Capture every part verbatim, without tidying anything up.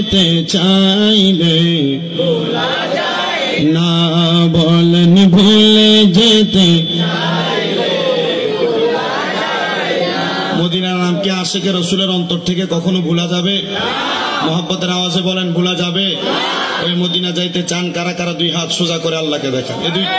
যেতে চাইলে ভোলা যায় না, বলেন ভুলে যেতে চাইলে ভোলা যায় না। মদিনার নাম কি আশিকে রসুলের অন্তর থেকে কখনো ভোলা যাবে? মোহাব্বতের আওয়াজে বলেন ভোলা যাবে? ওই মদিনা যাইতে চান কারা কারা? দুই হাত সোজা করে আল্লাহকে দেখান। এই দুই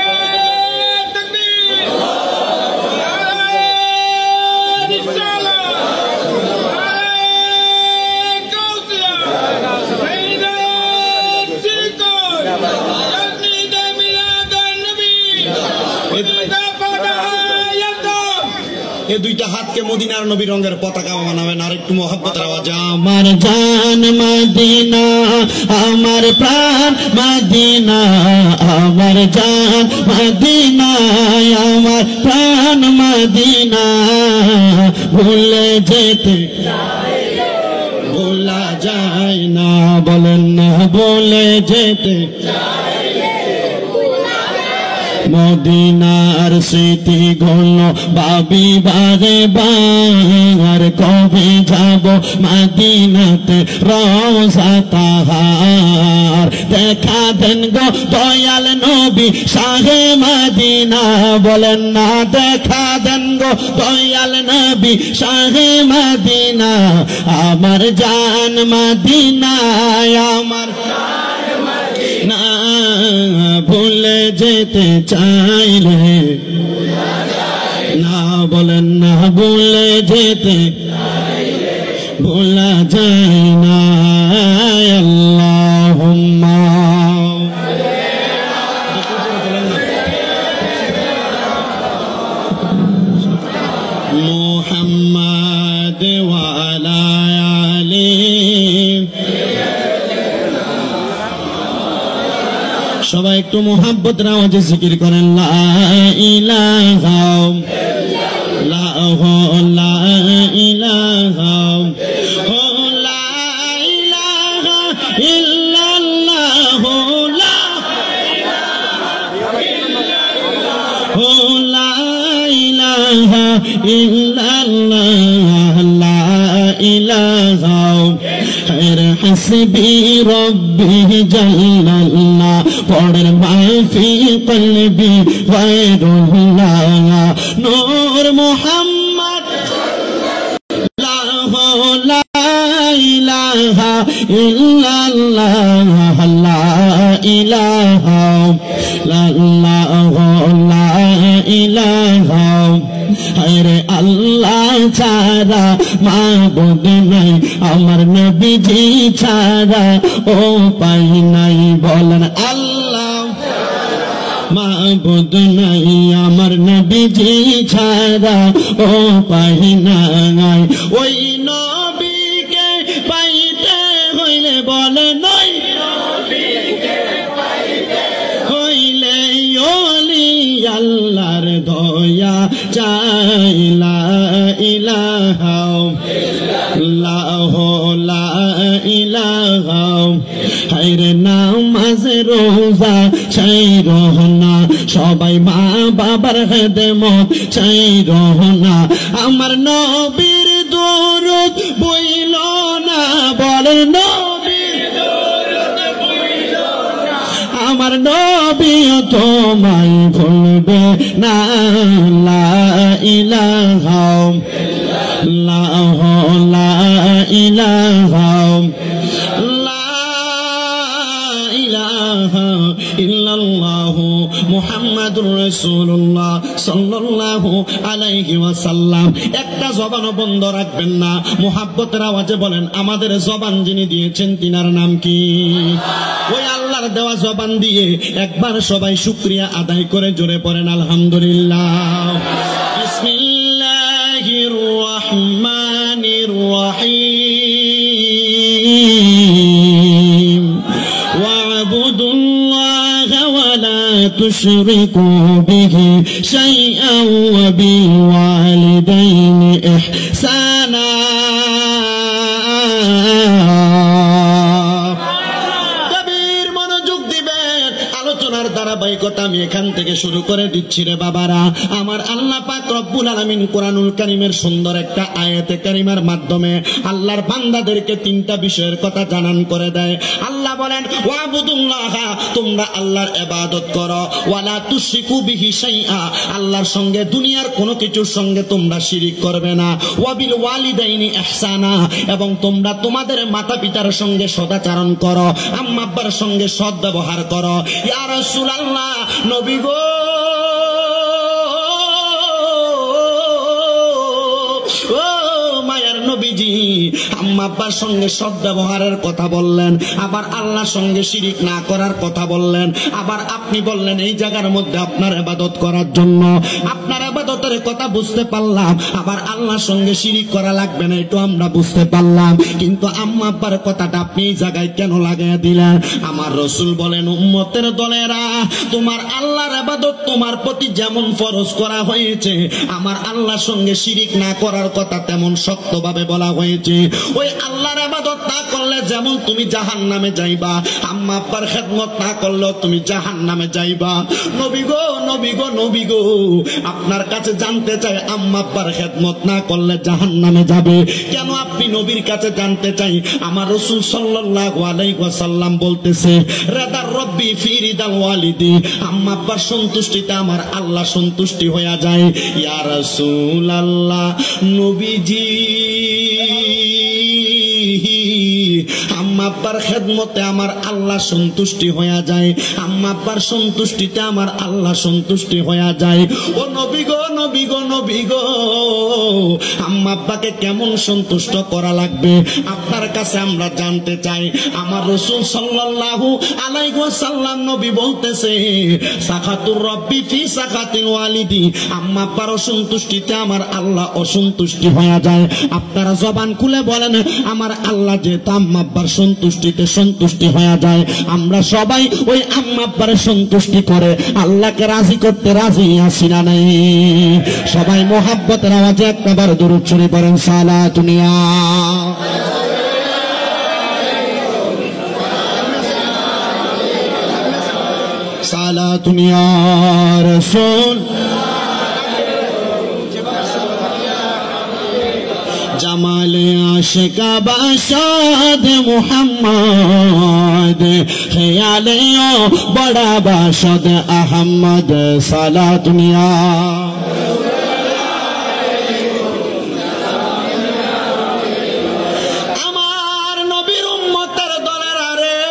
এই দুইটা হাতকে মদিনার নবী রঙের পতাকা বানাবেন। আর একটু মোহাব্বতের আওয়াজ। আমার জান মদিনা, আমার প্রাণ মদিনা, আমার জান মদিনা, আমার প্রাণ মদিনা, ভুলে যেতে ভোলা যায় না, বলেন না ভুলে যেতে মদিনার স্মৃতি গুলো ভাবি বারে বার, কবে যাব মদিনাতে রওজা তাহার, দেখা দেন গো দয়াল নবী শাহে মদিনা, বলেন না দেখা দেন গো দয়াল নবী শাহে মদিনা, আমার জান মদিনা, আমার না ভুলে যেতে চাইলে না, বলেন না ভুলে যেতে ভোলা যায় না। আল্লাহুম্মা মুহাম্মাদ ওয়া আলা আলিহি। সবাই একটু মোহাব্বতের আওয়াজে জিকির করেন লা ইলাহা ইল্লাল্লাহ, লা ইলাহা লা ইলাহা ইল্লাল্লাহ, লা ইলাহা ইল্লাল্লাহ, লা ইলাহা حسبي ربي جل الله، পড়েন মাফি কলবি গায়রুল্লাহ, নূর মুহাম্মদ লা ইলাহা ইল্লাল্লাহ, লা ইলাহা লা ইলাহা হরে আল্লাহ ছাড়া মাবুদ নাই, আমার নবীজি ছাড়া ও পাই নাই, বলেন আল্লাহ মাবুদ নাই, আমার নবীজি ছাড়া ও পাই নাই। ওই নবীকে পাইতে হইলে বলে নয় হইলে ওলি আল্লাহর দয়া চাই, লা ইলাহা ইল্লাল্লাহ, লা ইলাহা হায়রে নামাজ রোজা ছাইরো না, সবাই মা বাবার খেদমত ছাইরো না, আমার নবীর দরুদ বইল না, বলেন নবীর দরুদ বইল না, আমার নবী তোমায় ভুলবে না, লা ইলাহা ইল্লাল্লাহ, লা ইলাহা ইল্লাল্লাহ মুহাম্মাদুর রাসূলুল্লাহ সাল্লাল্লাহু আলাইহি ওয়াসাল্লাম। একটা জবানও বন্ধ রাখবেন না, মুহাব্বতের আওয়াজে বলেন আমাদের জবান যিনি দিয়েছেন তিনার নাম কি? ওই আল্লাহর দেওয়া জবান দিয়ে একবার সবাই শুকরিয়া আদায় করে জোরে পড়েন আলহামদুলিল্লাহ। বিসমিল্লাহির রহমানির রহিম, ওয়া'বুদুল্লাহা ওয়া লা তুশরিকু বিহি শাইআন ওয়া বিল ওয়ালিদাইনি ইহসানা। ধারাবাহিকতা আমি এখান থেকে শুরু করে দিচ্ছি রে বাবারা। আমার আল্লাহ পাক রব্বুল আলামিন কোরআনুল কারীমের সুন্দর একটা আয়াতে কারিমার মাধ্যমে আল্লাহর বান্দাদেরকে তিনটা বিষয়ের কথা জানান করে দেয়। আল্লাহ বলেন ওয়াবুদুল্লাহ, তোমরা আল্লাহর ইবাদত করো, ওয়ালা তুশরিকু বিহি শাইআ, আল্লাহর সঙ্গে দুনিয়ার কোনো কিছুর সঙ্গে তোমরা শিরিক করবে না, ওয়াবিল ওয়ালিদাইনি ইহসানা, এবং তোমরা তোমাদের মাতা পিতার সঙ্গে সদাচরণ করো, আম্মা আব্বার সঙ্গে সৎ ব্যবহার করো। ইয়া রাসূলুল্লাহ, নবী গো, ও মায়ার নবীজি, আম্মা আব্বার সঙ্গে সৎ ব্যবহারের কথা বললেন, আবার আল্লাহর সঙ্গে শিরিক না করার কথা বললেন, আবার আপনি বললেন এই জায়গার মধ্যে আপনার ইবাদত করার জন্য। আপনার ইবাদতের কথা বুঝতে পারলাম, আবার আল্লাহর সঙ্গে শিরিক করা লাগবে না, এটা আমরা বুঝতে পারলাম, কিন্তু আম্মা আব্বার কথাটা আপনি এই জায়গায় কেন লাগাইয়া দিলেন? আমার রাসূল বলেন, উম্মতের দলেরা, তোমার আল্লাহর ইবাদত তোমার প্রতি যেমন ফরজ করা হয়েছে, আমার আল্লাহর সঙ্গে শিরিক না করার কথা তেমন শক্তভাবে বলা হয়েছে। ওই আল্লাহর ইবাদত না করলে যেমন তুমি জাহান্নামে যাইবা, আম্মা আব্বার খেদমত না করলেও তুমি জাহান্নামে যাইবা। নবী গো, নবী গো, নবী গো, আপনার কাছে জানতে চাই, আম্মা আব্বার খেদমত না করলে জাহান্নামে যাবে কেন? আপনি নবীর কাছে জানতে চাই। আমার রাসূল সাল্লাল্লাহু আলাইহি ওয়াসাল্লাম বলতেছে, রাদার রব্বি ফি রিদাল ওয়ালিদি, আম্মা আব্বার সন্তুষ্টিতে আমার আল্লাহ সন্তুষ্টি হয়ে যায়। ইয়া রাসূলুল্লাহ, নবীজি, আম্মা আব্বার খেদমতে আমার আল্লাহ সন্তুষ্টি হয়ে যায়, আম্মা আব্বার সন্তুষ্টিতে আমার আল্লাহ সন্তুষ্টি হয়ে যায়। ও নবী গো, নবী গো, নবী গো, আম্মা আব্বাকে কেমন সন্তুষ্ট করা লাগবে আপনার কাছে আমরা জানতে চাই। আমার রাসূল সাল্লাল্লাহু আলাইহি ওয়াসাল্লাম নবী বলতেছে, সাখাতুর রব্বি ফি সাখাতিল ওয়ালিদি, আম্মা আব্বার অসন্তুষ্টিতে আমার আল্লাহ অসন্তুষ্টি হয়ে যায়। আপনারা জবান খুলে বলেন, আমার আল্লাহ যে আম্মা আব্বার সন্তুষ্টিতে সন্তুষ্টি হয়ে যায়, আমরা সবাই ওই আম্মা আব্বার সন্তুষ্টি করে আল্লাহকে রাজি করতে রাজি আছি না নাই? সবাই মোহাব্বতের আওয়াজে একবার দরুদ শরীফ পড়েন, সালাতুন ইয়া সালাতুন ইয়া রাসূল, জামালে আশিকা বাশাদ মুহাম্মদ, খেয়ালে ও বড়া বাশাদ আহমদ, সালাতুন ইয়া আমার নবীর উম্মতের দলেরা রে,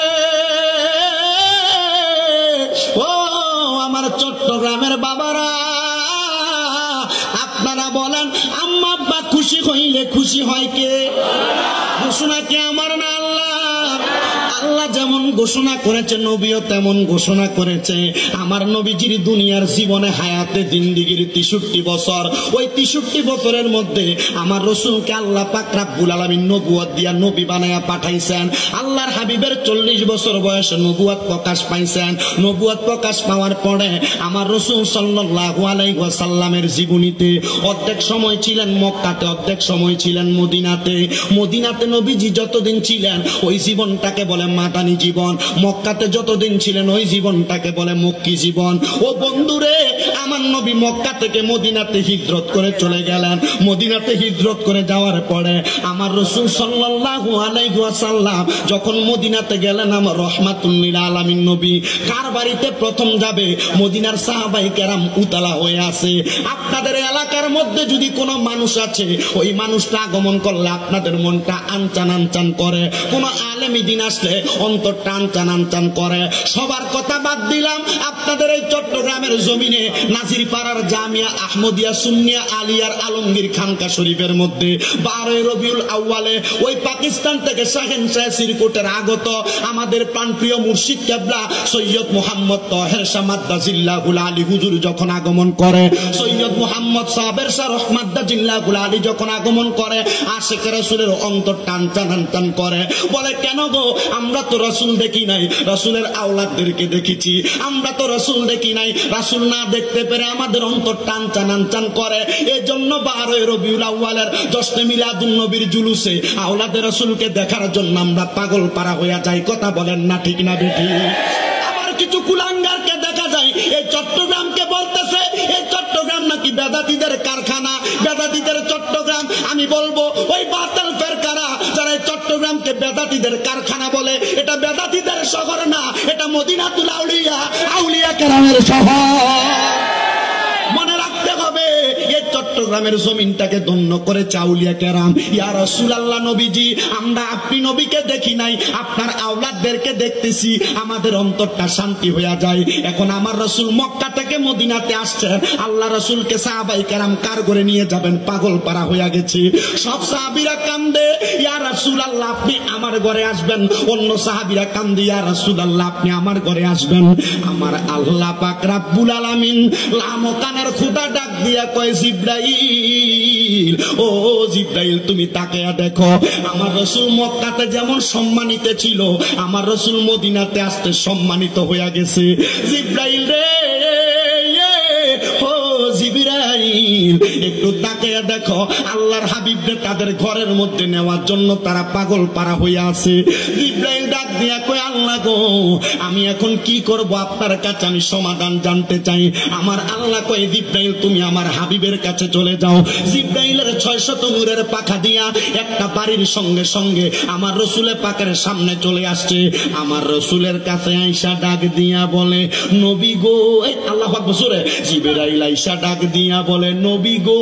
ও আমার চট্টগ্রামের বাবারা, আপনারা বলেন, আম্মা আব্বা খুশি হইলে খুশি হয় কে? ঘোষণা কে আমার না আল্লাহ? আল্লাহ যেমন ঘোষণা করেছে, নবীও তেমন ঘোষণা করেছে। আমার নবীজির দুনিয়ার জীবনে হায়াতে জিন্দিগির তেষট্টি বছর, ওই তেষট্টি বছরের মধ্যে আমার রাসূলকে আল্লাহ পাক রব্বুল আলামিন নবুয়ত দিয়া নবী বানায়া পাঠাইছেন। আল্লাহর হাবিবের চল্লিশ বছর বয়সে নবুয়ত প্রকাশ পাইছেন। নবুয়ত প্রকাশ পাওয়ার পরে আমার রাসূল সাল্লাল্লাহু আলাইহি ওয়াসাল্লামের জীবনীতে অর্ধেক সময় ছিলেন মক্কাতে, অর্ধেক সময় ছিলেন মদিনাতে। মদিনাতে নবীজি যতদিন ছিলেন ওই জীবনটাকে বলে মাদানী জীবন, মক্কাতে যতদিন ছিলেন ওই জীবনটাকে বলে মক্কি জীবন। ও বন্ধুরে, আমার নবী মক্কা থেকে মদিনাতে হিজরত করে চলে গেলেন। মদিনাতে হিজরত করে যাওয়ার পরে আমার রাসূল সাল্লাল্লাহু আলাইহি ওয়াসাল্লাম যখন মদিনাতে গেলেন, আমার রহমাতুল লিল আলামিন নবী কার বাড়িতে প্রথম যাবে? মদিনার সাহাবায়ে কেরাম উতালা হয়ে আছে। আপনাদের এলাকার মধ্যে যদি কোনো মানুষ আছে, ওই মানুষটা আগমন করলে আপনাদের মনটা আনচান আনচান করে। কোন আলেমী দিন আসলে অন্তরটা আনচান আনচান করে। সবার কথা বাদ দিলাম, আপনাদের এই চট্টগ্রামের জমিনে নাজিরপাড়ার জামিয়া আহমদিয়া সুন্নিয়া আলিয়ার আলমগীর খানকা শরীফের মধ্যে বারোই রবিউল আউয়ালে ওই পাকিস্তান থেকে শাহেনশাহ সিরকুটের আগত আমাদের প্রাণপ্রিয় মুর্শিদ কেবলা সৈয়দ মুহাম্মদ তাহের শাহ মাদ্দাজিল্লাহুল আলী হুজুর যখন আগমন করে, সৈয়দ মুহাম্মদ সাবের শাহ রহমাদ্দাজিল্লাহুল আলী যখন আগমন করে, আশিক রাসূলের অন্তর টান টান টান করে। বলে, কেন গো, আমরা তো রাসূল দেখি নাই, রাসূলের আওলাদদেরকে দেখেছি, আমরা তো রাসূল দেখি নাই। রাসূল না দেখতে পেরে আমাদের অন্তর টান টান টান করে। এই জন্য বারোই রবিউল আউয়ালের জশ্নে মিলাদুন নবীর জুলুসে আওলাদের রাসূলকে দেখার জন্য আমরা পাগল পারা হইয়া যাই। কথা বলেন না ঠিক না বেঠি? আবার কিছু কুলাঙ্গারকে দেখা যায় যায় এই চট্টগ্রামকে বলতেছে এই চট্টগ্রাম নাকি বেদাতীদের কারখানা, বেদাতীদের চট্টগ্রাম। আমি বলবো ওই বাতিল ফেরকারা যারা চট্টগ্রামকে বেদাতীদের কারখানা বলে, এটা বেদাতীদের শহর না, এটা মদিনাতুল আউলিয়া, আউলিয়া কেরামের শহর। মনে রাখতে হবে এই চট্টগ্রামের জমিনটাকে ধন্য করে আউলিয়া কেরাম। ইয়া রাসূলুল্লাহ নবীজি, আমরা আপনি নবীকে দেখি নাই, আপনার আওলাদদেরকে দেখতেছি, আমাদের অন্তরটা শান্তি হয়ে যায়। এখন আমার রাসূল মক্কা থেকে মদিনাতে আসছেন, আল্লাহ রাসূলকে সাহাবায়ে কেরাম কার করে নিয়ে যাবেন, পাগল পারা হয়ে গেছে। সব সাহাবীরা কান্দে, ইয়া রাসূলুল্লাহ আপনি আমার ঘরে আসবেন। অন্য সাহাবীরা কান্দে, ইয়া রাসূলুল্লাহ আপনি আমার ঘরে আসবেন। আমার আল্লাহ পাক রব্বুল আলামিন লামকানের খোদা ডাক দিয়া কয়, জিবরাইল, ও জিবরাইল তুমি তাকায়া দেখো, আমার রাসূল মক্কাতে যেমন সম্মানিত ছিল, আমার রাসূল মদিনাতে আসতে সম্মানিত হয়ে গেছে। জিবরাইল রে, ও জিবরাইল একটু তাকায়া দেখো, আল্লাহর হাবিবকে তাদের ঘরের মধ্যে নেওয়ার জন্য তারা পাগল পারা হয়ে আছে। জিবরাইল ডাক দিয়া কয়, আল্লাহ গো আমি এখন কি করব, আপনার কাছে আমি সমাধান জানতে চাই। আমার আল্লাহ কয়, জিবরাইল তুমি আমার হাবিবের কাছে চলে যাও। জিবরাইলের ছয়শত নূরের পাখা দিয়া একটা বাড়ির সঙ্গে সঙ্গে আমার রাসূলের পাকের সামনে চলে আসছে। আমার রাসূলের কাছে আয়েশা ডাক দিয়া বলে, নবী গো, আল্লাহু আকবার জোরে। জিবরাইল আয়েশা ডাক দিয়া বলে, নবী গো,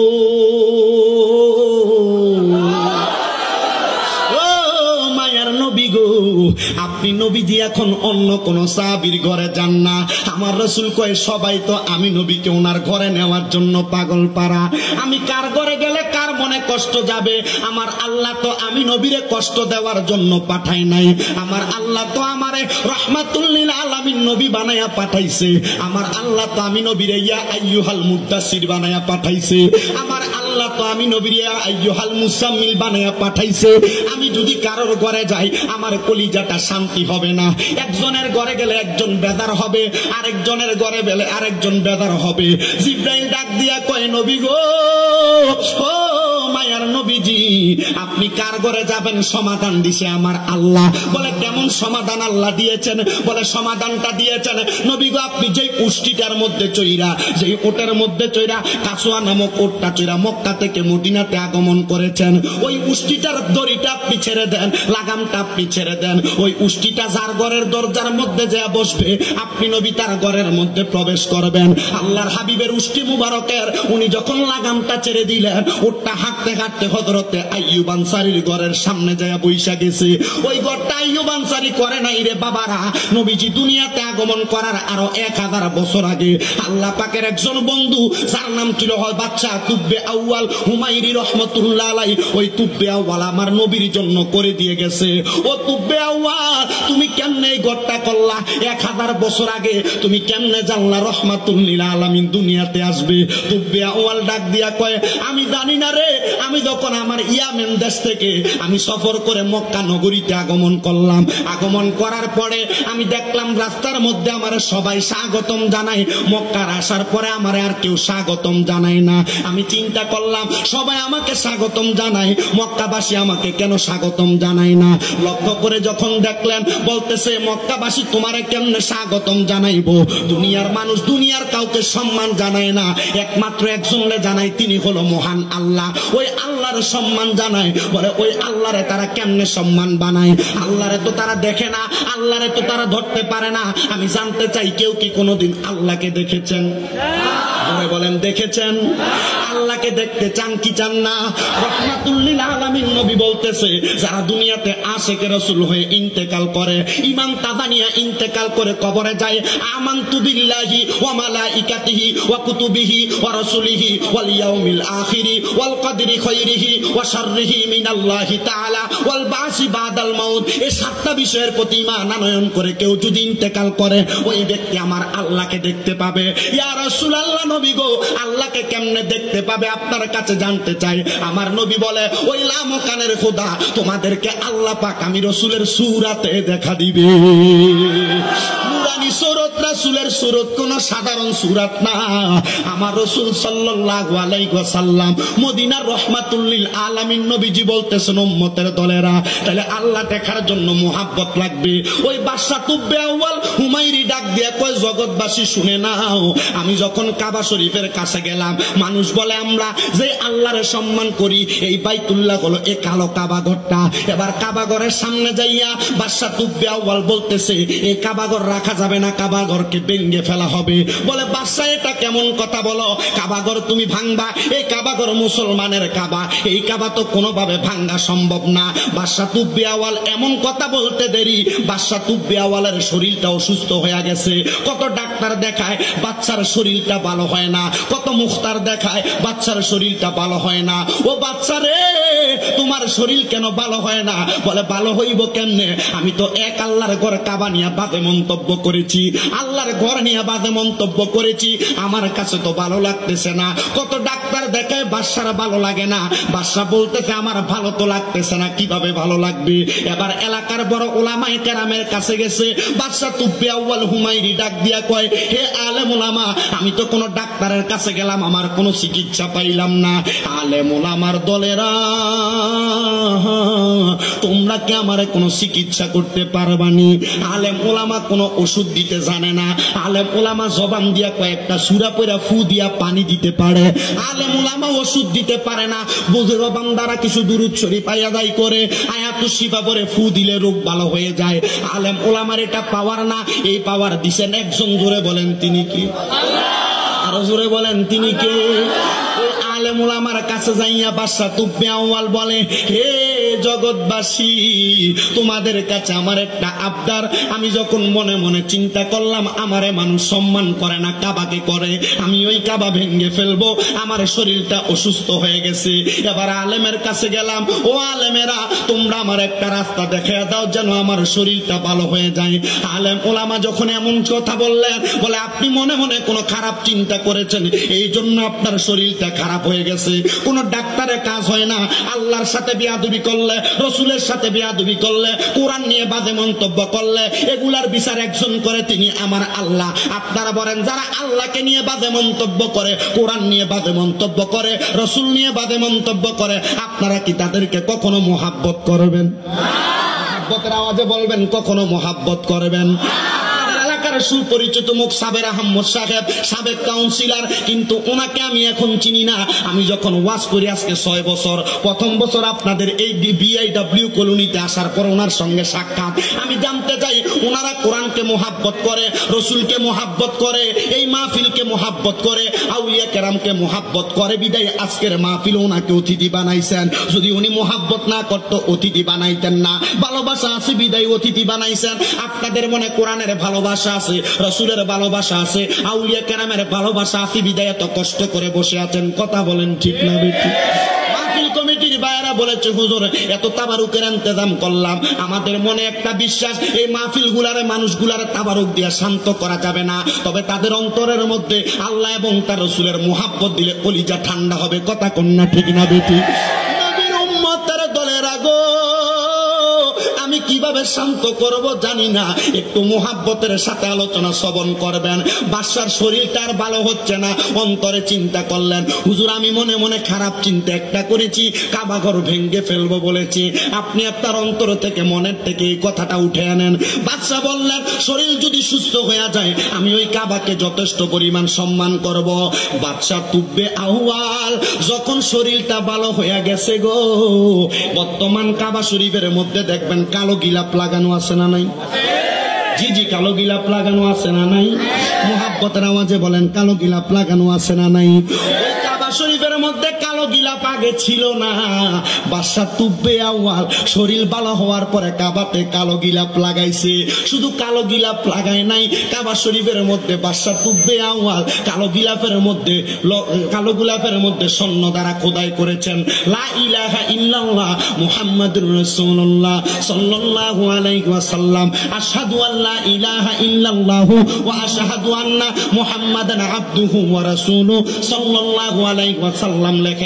নবী গো, আপনি নবীজি এখন অন্য কোন সাহাবীর ঘরে যান না। আমার রাসূল কয়, সবাই তো আমি নবীকে ওনার ঘরে নেওয়ার জন্য পাগল পারা, আমি কার ঘরে গেলে কার মনে কষ্ট যাবে? আমার আল্লাহ তো আমি নবীরে কষ্ট দেওয়ার জন্য পাঠাই নাই, আমার আল্লাহ তো আমারে রাহমাতুল লিল আলামিন নবী বানায়া পাঠাইছে। আমার আল্লাহ তো আমি নবীরে ইয়া আইয়ুহাল মুদ্দাসির বানায়া পাঠাইছে। আমার আল্লাহ তো আমি নবীরে ইয়া আইয়ুহাল মুসাম্মিল বানায়া পাঠাইছে। আমি যদি কারোর ঘরে যাই আমার কলিজাটা শান্তি হবে না। একজনের ঘরে গেলে একজন বেদার হবে, আরেকজনের ঘরে গেলে আরেকজন বেদার হবে। জিবরাইল ডাক দিয়া কয়, নবী গো, ও মায়ার নবীজি আপনি কার ঘরে যাবেন? সমাধান দিছে আমার আল্লাহ। বলে কেমন সমাধান আল্লাহ দিয়েছেন? বলে সমাধানটা দিয়েছেন, নবী গো আপনি যেই উষ্টিটার মধ্যে চইরা, যেই ওটের মধ্যে চইরা, কাসওয়া নামক ওটটা চইরা মক্কা থেকে মদিনাতে আগমন করেছেন, ওই উষ্টিটার দড়িটা আপনি ছেড়ে দেন, লাগামটা আপনি ছেড়ে দেন। ওই উষ্টিটা যার ঘরের দরজার মধ্যে যা বসবে আপনি নবী তার ঘরের মধ্যে প্রবেশ করবেন। আল্লাহর হাবিবের উষ্টি মুবারকের উনি যখন লাগামটা ছেড়ে দিলেন, ওটা হাঁটতে হাঁটতে হযরতে আইয়ুব আনসারীর ঘরের সামনে যায় বইসা গেছে। ওই ঘরটা আইয়ুব আনসারী করে নাই রে বাবারা, নবীজি দুনিয়াতে আগমন করার আরো এক হাজার বছর আগে আল্লাহ পাকের একজন বন্ধু যার নাম ছিল বাদশা তুব্বে আউয়াল হুমায়রি রহমাতুল্লাহ আলাইহি, ওই তুব্বে আউয়াল আমার নবীর জন্য করে দিয়ে গেছে। ও তুব্বে আউয়াল তুমি কেমনে এই ঘরটা করলা? এক হাজার বছর আগে তুমি কেমনে জানলা রাহমাতুল লিল আলামিন দুনিয়াতে আসবে? তুব্বে আউয়াল ডাক দিয়া কয়, আমি জানি না রে, আমি যখন আমার ইয়ামেন দেশ থেকে আমি সফর করে মক্কা নগরীতে আগমন করলাম, আগমন করার পরে আমি দেখলাম রাস্তার মধ্যে আমার সবাই স্বাগতম জানায়, মক্কার আসার পরে আমার আর কেউ স্বাগতম জানায় না। আমি চিন্তা করলাম সবাই আমাকে স্বাগতম জানায়, মক্কাবাসী আমাকে কেন স্বাগতম জানায় না? লক্ষ্য করে যখন দেখলেন বলতেছে, মক্কাবাসী তোমারে কেমনে স্বাগতম জানাইবো? দুনিয়ার মানুষ দুনিয়ার কাউকে সম্মান জানায় না, একমাত্র একজনকে জানায়, তিনি হলো মহান আল্লাহ। ওই আল্লাহর সম্মান জানায়। বলে ওই আল্লাহরে তারা কেমনে সম্মান বানায়? আল্লাহরে তো তারা দেখে না, আল্লাহরে তো তারা ধরতে পারে না। আমি জানতে চাই কেউ কি কোনোদিন আল্লাহকে দেখেছেন? বলেন দেখেছেন? আল্লাহকে দেখতে চান কি চান না? রাহমাতুল লিল আলামিন নবী বলতেছে, যারা দুনিয়াতে আশিকে রাসূল হয়ে ইন্তেকাল করে, ঈমান তাবানিয়া ইন্তেকাল করে কবরে যায়, আমানতু বিল্লাহি ওয়া মালাইকাতিহি ওয়া কুতুবিহি ওয়া রাসূলিহি ওয়াল ইয়াউমিল আখিরি ওয়াল কদরি খাইরিহি ওয়া শাররিহি মিনাল্লাহি তাআলা ওয়াল বাসি বাদাল মাউত, এই সাতটা বিষয়ের প্রতি ঈমান আনয়ন করে কেউ যদি ইন্তেকাল করে, ওই ব্যক্তি আমার আল্লাহকে দেখতে পাবে। ইয়া রাসূলুল্লাহ নবী গো, আল্লাহকে কেমনে দেখতে পাবে আপনার কাছে জানতে চাই। আমার নবী বলে, ওই লামকানের খোদা তোমাদেরকে আল্লাহ পাক আমি রাসূলের সূরাতে দেখা দিবে। নুরানি সূরত রসুলের সুরত কোন সাধারণ সুরাত না। আমার রসুল সাল্লাল্লাহু আলাইহি ওয়াসাল্লাম মদিনার রহমাতুল লিল আলামিন নবীজি বলতেছেন উম্মতের দলেরা তাহলে আল্লাহ দেখার জন্য মুহাব্বত লাগবে। ওই বাদশা তুব্বে আউয়াল হুমায়রি ডাক দিয়া কয় জগৎবাসী শুনে নাও, আমি যখন কাবা শরীফের কাছে গেলাম মানুষ বলে আমরা যে আল্লাহরে সম্মান করি এই বাইতুল্লাহ হলো এই কালো কাবা ঘরটা। এবার কাবা ঘরের সামনে যাইয়া বাদশা তুব্বে আউয়াল বলতেছে এই কাবা ঘর রাখা যাবে না, কাবা ঘরকে ভেঙে ফেলা হবে। বলে বাদশা এটা কেমন কথা বলো, কাবা ঘর তুমি ভাঙবা? এই কাবা ঘর মুসলমানের কাবা, এই কাবা তো কোনোভাবে ভাঙা সম্ভব না। বাদশা তুব্বে আউয়াল এমন কথা বলতে দেরি বাদশা তুব্বে আউয়ালের শরীরটা অসুস্থ হয়ে গেছে। কত ডাক্তার দেখায় বাচ্চার শরীরটা ভালো হয় না, কত মুখতার দেখায় বাচ্চার শরীরটা ভালো হয় না। ও বাচ্চা রে তোমার শরীর কেন ভালো হয় না? বলে ভালো হইব কেমনে, আমি তো এক আল্লাহর ঘর কাবা নিয়ে বাদে মন্তব্য করেছি, আল্লাহর ঘর নিয়ে বাদে মন্তব্য করেছি, আমার কাছে তো ভালো লাগতেছে না। কত ডাক্তার দেখায় বাদশার ভালো লাগে না, বাদশা বলতেছে আমার ভালো তো লাগতেছে না, কিভাবে ভালো লাগবে? এবার এলাকার বড় উলামায়ে কেরামের কাছে গেছে। বাদশা তুব্বে আউয়াল হুমায়রি ডাক দিয়া কয় হে আলেম উলামা, আমি তো কোনো ডাক্তারের কাছে গেলাম আমার কোনো চিকিৎসা পাইলাম না। আলেম উলামার দলেরা তোমরা কি আমারে কোনো চিকিৎসা করতে পারবানি? আলেম উলামা কোনো ওষুধ দিতে জানে না। আলেম উলামা জবান দিয়া কয়েকটা সূরা পড়া ফু দিয়া পানি দিতে পারে, আলেম উলামা ওষুধ দিতে পারে না। বুজুর্গ বান্দারা কিছু দুরূদ শরীফ আদায় করে আয়াতুশ শিফা পড়ে ফু দিলে রোগ ভালো হয়ে যায়। আলেম উলামার এটা পাওয়ার না, এই পাওয়ার দিছেন একজন। জোরে বলেন তিনি কি? আরো জোরে বলেন তিনি কে? আলেম উলামার কাছে যাইয়া বাদশা তুব্বে আউয়াল বলে হে জগৎবাসী তোমাদের কাছে আমার একটা আবদার। আমি যখন মনে মনে চিন্তা করলাম আমারে মানুষ সম্মান করে না, কাবাকে করে, আমি ওই কাবা ভেঙে ফেলবো, আমার শরীরটা অসুস্থ হয়ে গেছে। এবার আলেমের কাছে গেলাম, ও আলেমেরা তোমরা আমার একটা রাস্তা দেখাইয়া দাও যেন আমার শরীরটা ভালো হয়ে যায়। আলেম উলামা যখন এমন কথা বললেন, বলে আপনি মনে মনে কোনো খারাপ চিন্তা করেছেন এই জন্য আপনার শরীরটা খারাপ হয়ে গেছে। কোন ডাক্তারের কাজ হয় না। আল্লাহর সাথে বিয়াদবি করলে, রসুলের সাথে বিয়াদবি করলে, কোরআন নিয়ে বাজে মন্তব্য করলে এগুলার বিচার একজন করে, তিনি আমার আল্লাহ। আপনারা বলেন যারা আল্লাহকে নিয়ে বাজে মন্তব্য করে, কোরআন নিয়ে বাজে মন্তব্য করে, রসুল নিয়ে বাজে মন্তব্য করে, আপনারা কি তাদেরকে কখনো মুহাব্বত করবেন? মুহাব্বতের আওয়াজে বলবেন কখনো মুহাব্বত করবেন? সুপরিচিত মুখ সাবের আহমদ সাহেব, সাবেক কাউন্সিলর, কিন্তু ওনাকে আমি এখন চিনি না। আমি যখন ওয়াজ করি আজকে ছয় বছর, প্রথম বছর আপনাদের এই বিআইডব্লিউ কলোনিতে আসার পর ওনার সঙ্গে সাক্ষাৎ। আমি জানতে চাই ওনারা কোরআনকে মোহাব্বত করে, রসুলকে মোহাব্বত করে, এই মাহফিলকে মোহাব্বত করে, আউলিয়া কেরামকে মোহাব্বত করে বিদায় আজকের মাহফিল ওনাকে অতিথি বানাইছেন। যদি উনি মোহাব্বত না করত অতিথি বানাইতেন না। ভালোবাসা আছে বিদায় অতিথি বানাইছেন। আপনাদের মনে কোরআনের ভালোবাসা আছে, রসুলের ভালোবাসা আছে, আউলিয়া কেরামের ভালোবাসা আছে বিদায় এত কষ্ট করে বসে আছেন। কথা বলেন ঠিক না বেটি? মাহফিল কমিটির বাইরা বলেছে হুজুর এত তাবারুকের ইন্তজাম করলাম, আমাদের মনে একটা বিশ্বাস এই মাহফিল গুলারে মানুষগুলারে তাবারুক দিয়ে শান্ত করা যাবে না, তবে তাদের অন্তরের মধ্যে আল্লাহ এবং তার রসুলের মুহাব্বত দিলে কলিজা ঠান্ডা হবে। কথা কন্যা ঠিক না বেটি? নবীর উম্মতের দলের আগো আমি কিভাবে শান্ত করব জানি না, একটু মুহাব্বতের সাথে আলোচনা শ্রবণ করবেন। বাদশার শরীরটা আর ভালো হচ্ছে না, অন্তরে চিন্তা করলেন হুজুর আমি মনে মনে খারাপ চিন্তা একটা করেছি, কাবা ঘর ভেঙে ফেলবো বলেছি। আপনি আপনার অন্তর থেকে মনের থেকে এই কথাটা উঠে আনেন। বাদশা বললেন শরীর যদি সুস্থ হয়ে যায় আমি ওই কাবাকে যথেষ্ট পরিমাণ সম্মান করব। বাদশা তুব্বে আউয়াল যখন শরীরটা ভালো হয়ে গেছে গো, বর্তমান কাবা শরীফের মধ্যে দেখবেন কালো গিলাপ লাগানো আছে না নাই? জি জি কালো গিলাপ লাগানো আছে না নাই? মুহাব্বতের আওয়াজে বলেন কালো গিলাপ লাগানো আছে না নাই? কাবা শরীফের মধ্যে কালো গিলাপ আগে ছিল না। বাদশা তুব্বে আউয়াল শরীর ভালো হওয়ার পরে কাবাতে কালো গিলাপ লাগাইছে। শুধু কালো গিলাপ লাগায় নাই, কাবা শরীফের মধ্যে বাদশা তুব্বে আউয়াল কালো গিলাপের মধ্যে কালো গোলাপের মধ্যে স্বর্ণ দ্বারা খোদাই করেছেন লা ইলাহা ইল্লাল্লাহ মুহাম্মাদুর রাসূলুল্লাহ সাল্লাল্লাহু আলাইহি ওয়াসাল্লাম, আশহাদু আল্লা ইলাহা ইল্লাল্লাহু ওয়া আশহাদু আন্না মুহাম্মাদান আবদুহু ওয়া রাসূলুহু সাল্লাল্লাহু আলাইহি ওয়াসাল্লাম লেখা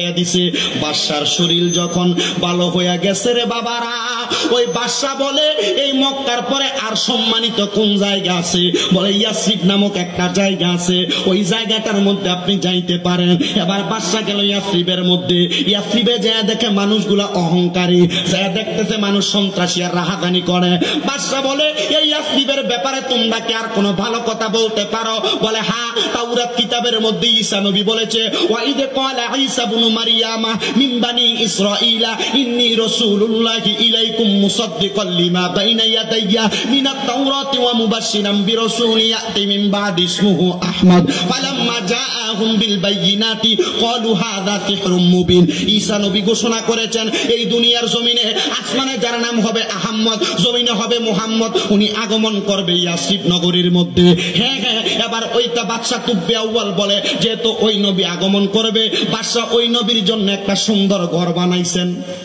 হইয়া দিছে। বাদশার শরীর যখন ভালো হইয়া গেছে রে বাবারা, ওই বাদশা বলে এই মক্কার পরে আর সম্মানিত কোন জায়গা আছে? বলে ইয়াসরিব নামক একটা জায়গা আছে, ওই জায়গাটার মধ্যে আপনি যাইতে পারেন। এবার বাদশা গেল ইয়াসরিবের মধ্যে। ইয়াসরিবে যায় দেখে মানুষগুলা অহংকারী, যায় দেখতেছে মানুষ সন্ত্রাসী আর রাহাজানি করে। বাদশা বলে এই ইয়াসরিবের ব্যাপারে তোমরা কি আর কোনো ভালো কথা বলতে পারো? বলে হ্যাঁ, তাওরাত কিতাবের মধ্যে ঈসা নবী বলেছে ওয়াইদে ক্বালা ঈসা ইবনু মারইয়ামা মিন বানি ইসরাঈলা ইন্নী রাসূলুল্লাহি ইলাইকুম মুসাদ্দিকাল লিমা বাইনা ইয়াদাইয়া মিনাত তাওরাতি ওয়া মুবাশশিরাম বিরাসূলিন ইয়াতি মিন বাদি ইসমুহু আহমদ ফালাম্মা জাআহুম বিল বাইয়িনাতি ক্বালু হাযা সিহরুম মুবিন। ঈসা নবী ঘোষণা করেছেন এই দুনিয়ার জমিনে আসমানে যার নাম হবে আহমদ, জমিনে হবে মুহাম্মদ, উনি আগমন করবে ইয়াসরিব নগরীর মধ্যে। হ্যাঁ হ্যাঁ, এবার ওইটা বাদশা তুব্বে আউয়াল বলে যেহেতু ওই নবী আগমন করবে, বাদশা ওই নবীর জন্য একটা সুন্দর ঘর বানাইছেন।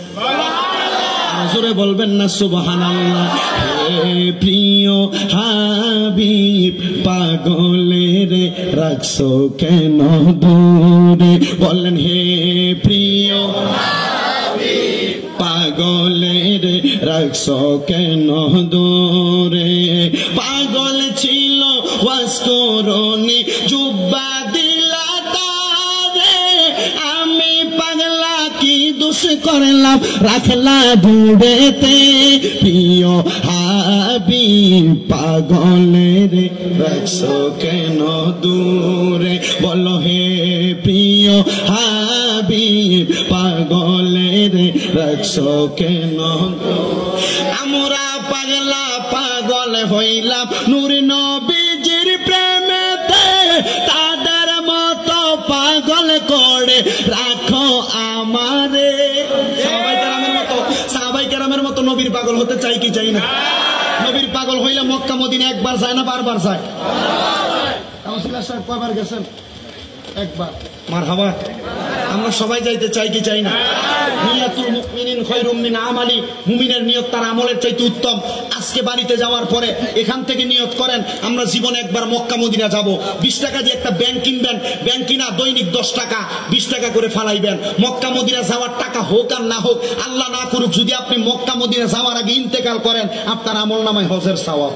জোরে বলবেন না সুবহানাল্লাহ। হে প্রিয় হাবিব পাগলের রাখছো কেন দূরে? বলেন হে প্রিয় হাবিব পাগলের রাখছো কেন দূরে? পাগল ছিল ওয়াসকরণী জুব্বা দিলা তারে, আমি পাগলা কি দোষ করলাম রাখলা দূরেতে? প্রিয় হাবিব পাগলের রাখছো কেন দূরে? বলো হে প্রিয় হাবিব পাগলের রাখছো কেন? আমরা পাগলা পাগল হইলাম নূর নবীজির প্রেমেতে, তাদের মতো পাগল করে রাখো আমারে। সাহাবায়ে কেরামের মতো সাহাবায়ে কেরামের মতো নবীর পাগল হতে চাই কি চাই না? নবীর পাগল হইলে মক্কা মদিনা একবার যায় না বারবার যায়? কাউন্সিলর সাহেব কয়বার গেছেন? একবার। মারহাবা। আমরা সবাই যাইতে চাই কি চাই না? নিয়াতুল মুমিনিন খায়রুম মিন আমালি, মুমিনের নিয়ত তার আমলের চাইতে উত্তম। আজকে বাড়িতে যাওয়ার পরে এখান থেকে নিয়ত করেন আমরা জীবনে একবার মক্কা মদিনা যাব। বিশ টাকা দিয়ে একটা ব্যাংক কিনবেন, ব্যাংক কিনা দৈনিক দশ টাকা বিশ টাকা করে ফালাইবেন। মক্কা মদিনা যাওয়ার টাকা হোক আর না হোক, আল্লাহ না করুক, যদি আপনি মক্কা মদিনা যাওয়ার আগে ইন্তেকাল করেন আপনার আমল নামায় হজের সওয়াব।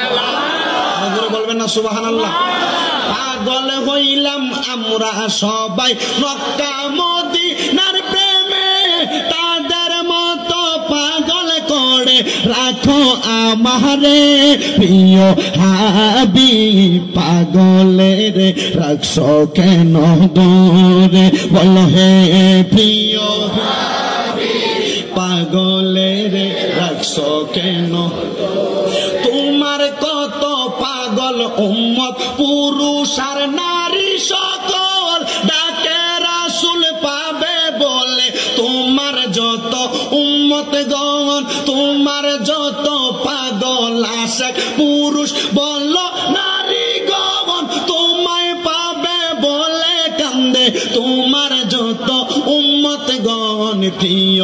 বলবেন না সুবহানাল্লাহ। পাগল হইলাম আমরা সবাই মক্কা মদিনার প্রেমে, তাদের মতো পাগল করে রাখো আমারে। প্রিয় হাবিব পাগলের রাখছো কেন দূরে? বলো হে প্রিয় হাবিব পাগলের রাখছো কেন? তোমার কত পাগল উম্মত পুরুষ আর নারী সকল ডাকে রাসূল পাবে বলে, তোমার যত উম্মত গণ, তোমার যত পাগল আশিক পুরুষ বলো নারী গণ, তোমায় পাবে বলে কান্দে তোমার যত উম্মত গণ। প্রিয়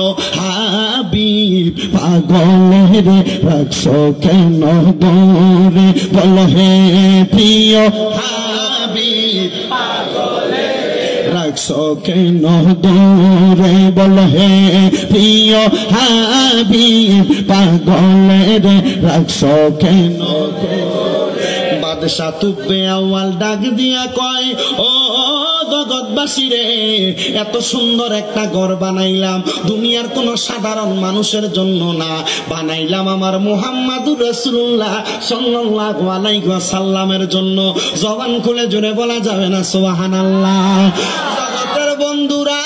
হাবিব পাগলের রাখছো কেন দূরে? বলো হে প্রিয় হাবিব পাগলের রাখছো কেন দূরে? বলো হে প্রিয় হাবিব পাগলের রাখছো কেন দূরে? বাদশা তুব্বে আউয়াল ডাক দিয়া কয় ও জগৎবাসী রে, এত সুন্দর একটা ঘর বানাইলাম দুনিয়ার কোন সাধারণ মানুষের জন্য না, বানাইলাম আমার মুহাম্মাদুর রাসূলুল্লাহ সাল্লাল্লাহু আলাইহি ওয়াসাল্লামের জন্য। জবান খুলে জোরে বলা যাবে না সুবহানাল্লাহ। জগতের বন্ধুরা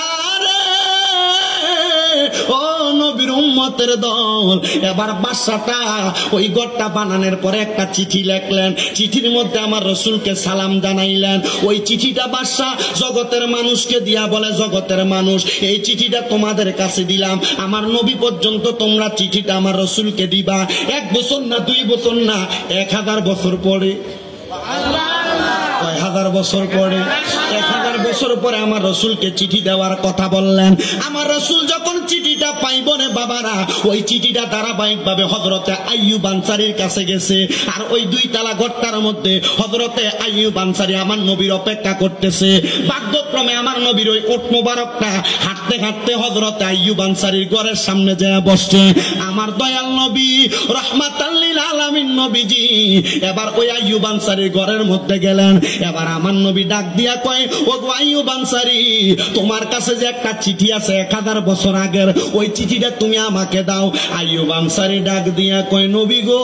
ও নবীর উম্মতের দল, এবার বাদশাটা ওই ঘরটা বানানোর পরে একটা চিঠি লিখলেন। চিঠির মধ্যে আমার রাসূলকে সালাম জানাইলেন। ওই চিঠিটা বাদশা জগতের মানুষকে দিয়া বলে, জগতের মানুষ এই চিঠিটা তোমাদের কাছে দিলাম, আমার নবী পর্যন্ত তোমরা চিঠিটা আমার রাসূলকে দিবা। এক বছর না দুই বছর না এক হাজার বছর পরে, কয় হাজার বছর পরে, এক হাজার বছর পরে আমার রসুলকে চিঠি দেওয়ার কথা বললেন। আমার রসুল যখন চিঠিটা পাইব রে বাবারা, ওই চিঠিটা ধারাবাহিক ভাবে হযরতে আইয়ুব আনসারীর কাছে গেছে। আর ওই দুই তালা ঘরটার মধ্যে হযরতে আইয়ুব আনসারী আমার নবীর অপেক্ষা করতেছে। ভাগ্যক্রমে আমার নবীর ওই উট মোবারকটা হাঁটতে হাঁটতে হযরতে আইয়ুব আনসারীর ঘরের সামনে যায় বসছে। আমার দয়াল নবী রাহমাতাল লিল আলামিন নবীজি এবার ওই আইয়ুব আনসারীর ঘরের মধ্যে গেলেন। এবার আমার নবী ডাক দিয়া কয়, ও গো আইয়ুব আনসারী, তোমার কাছে যে একটা চিঠি আছে এক হাজার বছর আগের, ওই চিঠিটা তুমি আমাকে দাও। আইয়ুব আনসারী ডাক দিয়া কয়, নবী গো,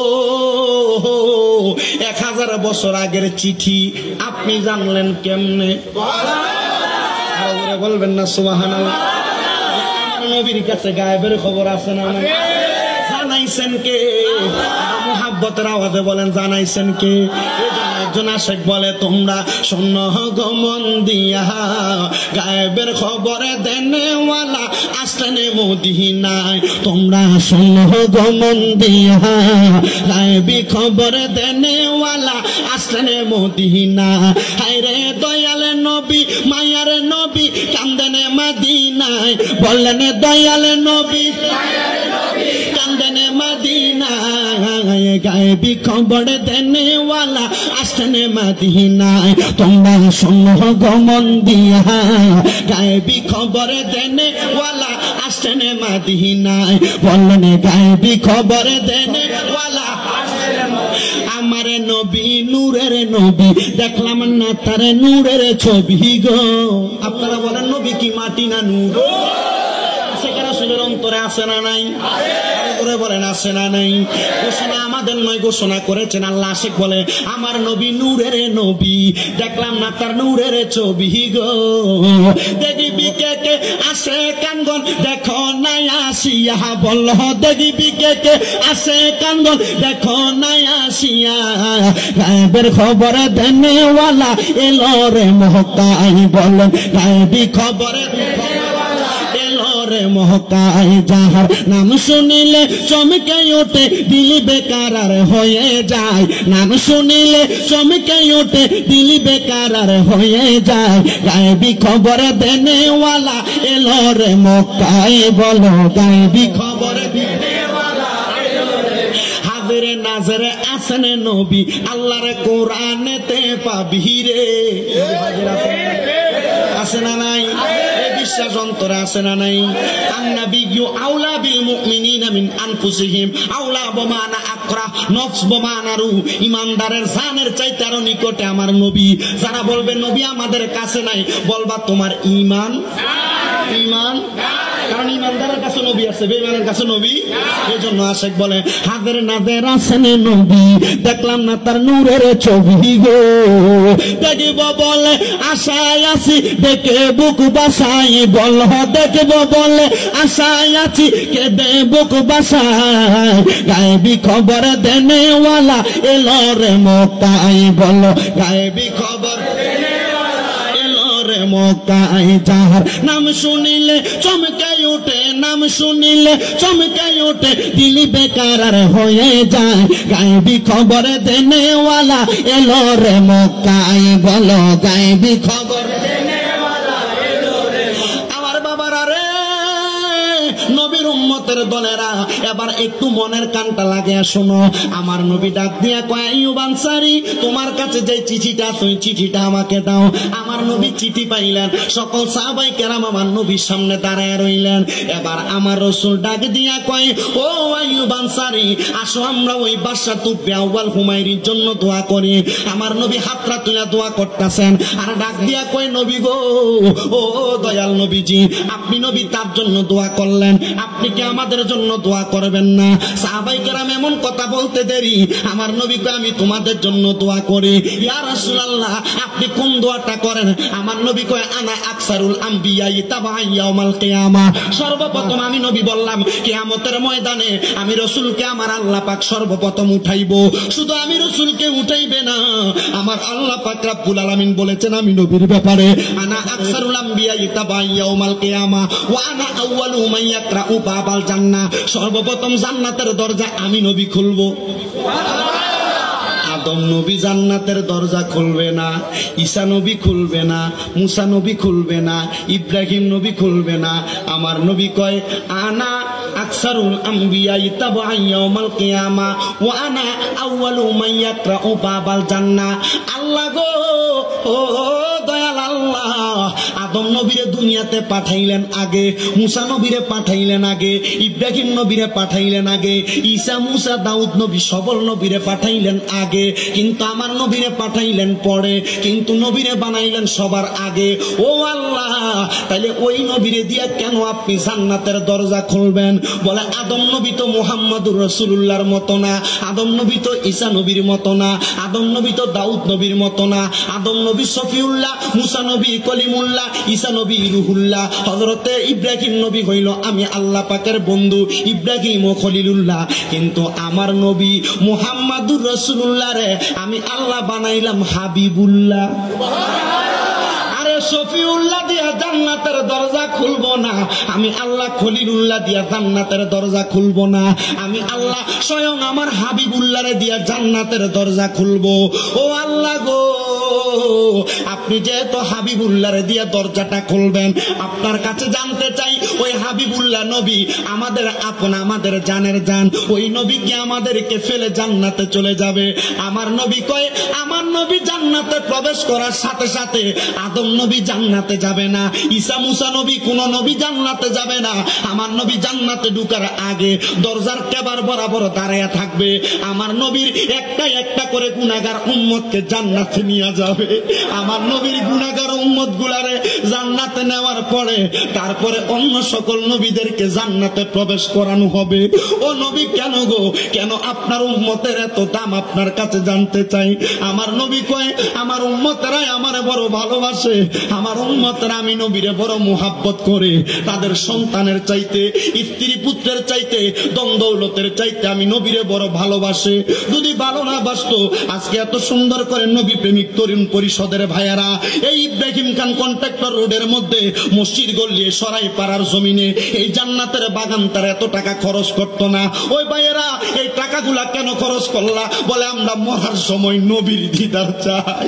এক হাজার বছর আগের চিঠি আপনি জানলেন কেমনে? বলবেন না সুবহানাল্লাহ। নবীর কাছে গায়েবের খবর আছে না? জানাইছেন কে? মুহাব্বতের আওয়াজে বলেন, জানাইছেন কে? একজন আশেক বলে, তোমরা শূন্য গমন দিয়া গায়েবের খবরে দেনেওয়ালা আসলেনে মদিনায়। তোমরা শূন্য গমন দিয়া গায়েবী খবরে দেনেওয়ালা আসলেনে মদিনা। হায়রে দয়ালে নবী, মায়ারে নবী, কান্দেনে মদিনায়। বললেন দয়ালে নবী, কান্দেনে মদিনায়। গায়েবী খবর দেনেওয়ালা আসলেনে মদিনায়। তোমরা শূন্য গমন দিয়া গায়েবী খবর দেনেওয়ালা আসলেনে মদিনায়। বললেন গায়েবী খবর দেনেওয়ালা আমারে নবী নূরের নবী, দেখলাম না তার নূরের ছবি গো। আপনারা বলেন নবী কি মাটি না নূর? সেখানে সুরের অন্তরে আছে না নাই? করে বলেন আছে না নাই? ঘোষণা আমাদের নয়, ঘোষণা করেছেন আল্লাহ। আশেক বলে, আমার নবী নূরের নবী, দেখলাম না তার নূরের ছবি গো। দেখিবি কে কে আসে কান্দন, দেখো নাই আসিয়া। বল দেখিবি কে কে আসে কান্দন, দেখো নাই আসিয়া। গায়েবের খবর দেনেওয়ালা এলো রে মহকায়। বলেন গায়েবী খবরে মহকায়। যাহার নাম শুনিলে চমকে ওঠে দিল বেকার হয়ে যায়। নাম শুনিলে চমকে ওঠে দিল বেকার হয়ে যায়। গায়েবী খবর দেনেওয়ালা এলো রে মক্কায়। বলো গায়েবী খবর দেনেওয়ালা এলো রে। হাজিরে নাজরে আসেন নবী, আল্লাহর কোরআনেতে পাবি রে। আছে না নাই? বিশ্বাস অন্তরে আছে না নাই? আন্নাবিয়্যু আউলা বিল মুমিনিনা মিন আনফুসিহিম আউলা বমানা আকরা নফস বমানা রু। ইমানদারের জানের চাইতে আরো নিকটে আমার নবী। যারা বলবে নবী আমাদের কাছে নাই, বলবা তোমার ঈমান ঈমান কারণ ইমানদারের কাছে নবী আছে, বেঈমানের কাছে নবী। এজন্য আশেক বলে, হাদের নাদের আছেন নবী, দেখলাম না তার নূরের ছবি গো। দেখিব বলে আশায় আছি, দেখে বুক বাসাই। বল দেখব বলে আশায় আছি, কেঁদে বুক বাসাই। গায়েবী খবর দেনেওয়ালা এলো রে মক্কায়। বল গায়েবী খবর মক্কায়। যাহার নাম শুনিলে চমকে ওঠে, নাম শুনিলে চমকে ওঠে দিল বেকার হয়ে যায়। গায়েবী খবর দেনেওয়ালা এলো রে মক্কায়। বলো গায়েবী খবর দেনেওয়ালা এলো রে। আমার বাবারা রে, নবীর উম্মতের দলেরা, এবার একটু মনের কানটা লাগে শোনো। আমার নবী ডাক দিয়া কয়, আইয়ুব আনসারী, তোমার কাছে যে চিঠিটা আছে ওই চিঠিটা আমাকে দাও। আমার নবী চিঠি পাইলেন, সকল সাহাবায়ে কেরাম আমার নবীর সামনে দাঁড়ায় রইলেন। এবার আমার রাসূল ডাক দিয়া কয়, ও আইয়ুব আনসারী, আসো আমরা ওই বাদশা তুব্বে আউয়াল হুমায়রির জন্য দোয়া করি। আমার নবী হাতটা তুলে দোয়া করতেছেন, আর ডাক দিয়া কয়, নবী গো, ও দয়াল নবীজি, আপনি নবী তার জন্য দোয়া করলেন, আপনি কি আমাদের জন্য দোয়া করবেন না? সাহাবায়ে কেরাম এমন কথা বলতে দেরি, আমার নবী কয়, আমি তোমাদের জন্য দোয়া করি। ইয়া রাসূলুল্লাহ, আপনি কোন দোয়াটা করেন? আমার নবী কয়, আনা আকসারুল আম্বিয়া তাবাআ ইয়াউমাল কিয়ামা। সর্বপ্রথম আমি নবী বললাম, কিয়ামতের ময়দানে আমি রাসূলকে আমার আল্লাহ পাক সর্বপ্রথম উঠাইবো। শুধু আমি রাসূলকে উঠাইবে না, আমার আল্লাহ পাক রব্বুল আলামিন বলেছেন আমি নবীর ব্যাপারে, আনা আকসারুল আম্বিয়া তাবাআ ইয়াউমাল কিয়ামা ওয়া আনা আউয়ালু মান ইয়াকরাউ বাবাল জান্নাহ। সর্বপ্রথম জান্নাতের দরজা আমি নবী খুলবো। আদম নবী জান্নাতের দরজা খুলবে না, ঈসা নবী খুলবে না, মুসা নবী খুলবে না, ইব্রাহিম নবী খুলবে না। আমার নবী কয় আনা আকসারুল আম্বিয়া ইতাবা'আন ইয়াউমাল কিয়ামা ওয়া আনা আউয়ালু মান ইয়াকরাউ বাবাল জান্নাহ। আল্লাহ গো, ও দয়াল আল্লাহ, আদম নবীরে দুনিয়াতে পাঠাইলেন আগে, মুসা নবীরে পাঠাইলেন আগে, ইব্রাহিম নবীরে পাঠাইলেন আগে, ঈসা মুসা দাউদ নবী সবল নবীরে পাঠাইলেন আগে, কিন্তু আমার নবীরে পাঠাইলেন পরে, কিন্তু নবীরে বানাইলেন সবার আগে। ও আল্লাহ, তাইলে ওই নবীরে দিয়া কেন আপনি জান্নাতের দরজা খুলবেন? বলে আদম নবী তো মুহাম্মাদুর রাসূলুল্লাহর মতো না, আদম নবী তো ঈসা নবীর মতো না, আদম নবী তো দাউদ নবীর মতো না, আদম নবী সফিউল্লাহ, মুসা নবী কলিমুল্লাহ, ঈসা নবী রুহুল্লাহ, হযরতে ইব্রাহিম নবী হইল আমি আল্লাহ পাকের বন্ধু, ইব্রাহিম ও খলিলুল্লাহ। কিন্তু আমার নবী মুহাম্মাদুর রাসূলুল্লাহ রে আমি আল্লাহ বানাইলাম হাবিবুল্লাহ। আরে শফিউল্লাহ দিয়া জান্নাতের দরজা খুলবো না, আমি আল্লাহ খলিলুল্লাহ দিয়া জান্নাতের দরজা খুলবো না, আমি আল্লাহ স্বয়ং আমার হাবিবুল্লাহরে দিয়া জান্নাতের দরজা খুলবো। ও আল্লাহ গো, আপনি যেহেতু হাবিবুল্লাহরে দিয়া দরজাটা খুলবেন, আপনার কাছে জানতে চাই ওই হাবিবুল্লাহ নবী আমাদের আপন, আমাদের জানের জান, ওই নবী কি আমাদেরকে ফেলে জান্নাতে চলে যাবে? আমার নবী কয় আমার নবী জান্নাতে প্রবেশ করার সাথে সাথে আদম নবী জান্নাতে যাবে না, ঈসা মুসা নবী কোন নবী জান্নাতে যাবে না। আমার নবী জান্নাতে ঢুকার আগে দরজার কেবার বরাবর দাঁড়ায়া থাকবে, আমার নবীর একটা একটা করে গুনাহগার উম্মতকে জান্নাতে নিয়ে যাবে। আমার নবীর গুনাহগার উম্মত গুলারে জান্নাতে নেওয়ার পরে তারপরে অন্য সকল নবীদেরকে জান্নাতে প্রবেশ করানো হবে। ও নবী কেন গো, কেন আপনার উম্মতের এত দাম আপনার কাছে জানতে চাই। আমার নবী কয় আমার উম্মতেরাই আমার বড় ভালোবাসে, আমার উম্মতেরা আমি নবীরে বড় মুহাব্বত করে, তাদের সন্তানের চাইতে, স্ত্রী পুত্রের চাইতে, দন দৌলতের চাইতে আমি নবীরে বড় ভালোবাসে। যদি ভালো না বাসতো আজকে এত সুন্দর করে নবী প্রেমিক তরুণ পরিষদের ভাইয়ারা এই ইব্রাহিম খান কন্ট্রাক্টর রোডের মধ্যে মসজিদ গলিয়ে সরাই পাড়ার জমিনে এই জান্নাতের বাগান তার এত টাকা খরচ করতো না। ওই ভাইয়েরা এই টাকাগুলা কেন খরচ করলা? বলে আমরা মরার সময় নবীর দিদার চাই।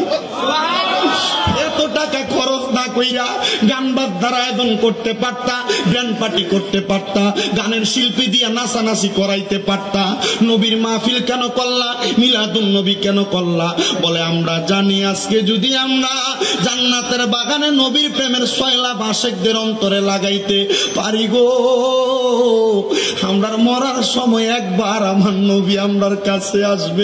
এত টাকা খরচ না কইরা গান বাজনার আয়োজন করতে পারতা, ব্যান্ড পার্টি করতে পারতা, গানের শিল্পী দিয়া নাচানাচি করাইতে পারতা। নবীর মাহফিল কেন করলা? মিলাদুন নবী কেন করলা? বলে আমরা জানি আজকে যদি আমরা জান্নাতের বাগানে নবীর প্রেমের সয়লা বাসেকদের অন্তরে লাগাইতে পারি গো, আমরার মরার সময় একবার আমার নবী আমরার কাছে আসবে।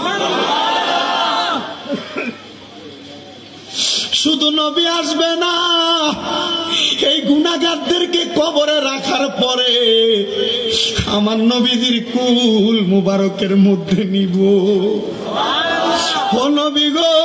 শুধু নবী আসবে না, এই গুনাহগারদেরকে কবরে রাখার পরে আমার নবীজির কুল মুবারকের মধ্যে নিব। ও নবী গো,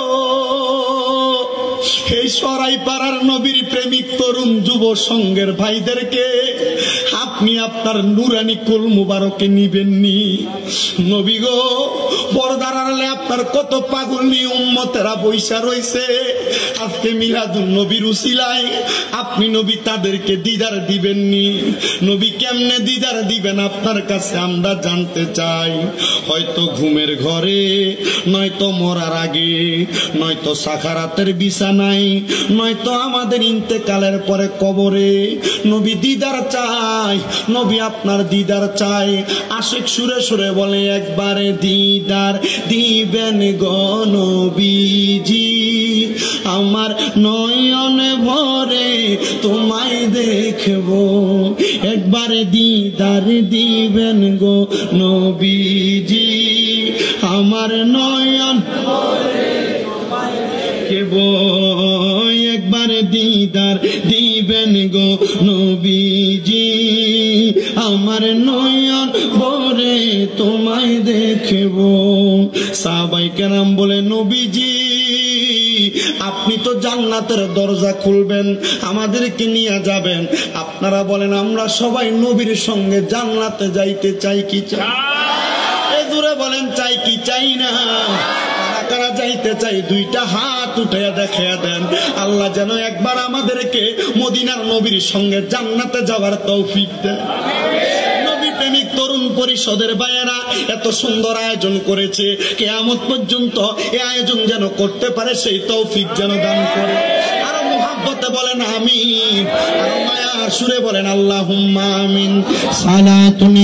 এই সরাই পাড়ার নবীর প্রেমিক তরুণ যুব সংঘের ভাইদেরকে আপনি আপনার নুরানি কুল মুবারকে নিবেননি। নবী গো, পর্দার আড়ালে আপনার কত পাগলনি উম্মতেরা বৈশা রইছে, আজকে মিলাদুন নবীর উসিলায় আপনি নবী তাদেরকে দিদার দিবেননি। নবী কেমনে দিদার দিবেন আপনার কাছে আমরা জানতে চাই। হয়তো ঘুমের ঘরে, নয়তো মরার আগে, নয়তো সাখারাতের বিছানায়, নয়তো আমাদের ইন্তেকালের পরে কবরে নবী দিদার চাই, নবী আপনার দিদার চাই। আশিক সুরে সুরে বলে একবারে দিদার দিবেন গো নবীজি, আমার নয়ন ভরে তোমায় দেখব, একবারে দিদার দিবেন গো নবীজি, আমার নয়ন ভরে তোমায় দেখব, একবারে দিদার দিবেন গো নবীজি, আমার নয়ন ভরে তোমায় দেখব। সাহাবায়ে কেরাম বলে নবীজি আপনি তো জান্নাতের দরজা খুলবেন, আমাদেরকে নিয়ে যাবেন, আপনারা বলেন আমরা সবাই নবীর সঙ্গে জান্নাতে যাইতে চাই কি চাই? এই দূরে বলেন চাই কি চাই না? কারা যাইতে চাই দুইটা হাত উঠাইয়া দেখাইয়া দেন। আল্লাহ যেন একবার আমাদেরকে মদিনার নবীর সঙ্গে জান্নাতে যাওয়ার তৌফিক দেন। নবী প্রেমিক তরুণ পরিষদের ভাইয়েরা এত সুন্দর আয়োজন করেছে, কিয়ামত পর্যন্ত এই আয়োজন যেন করতে পারে সেই তৌফিক যেন দান করে। আর মুহাব্বতে বলেন আমিন, আর মায়ার সুরে বলেন আল্লাহুম্মা আমিন। সালাতুন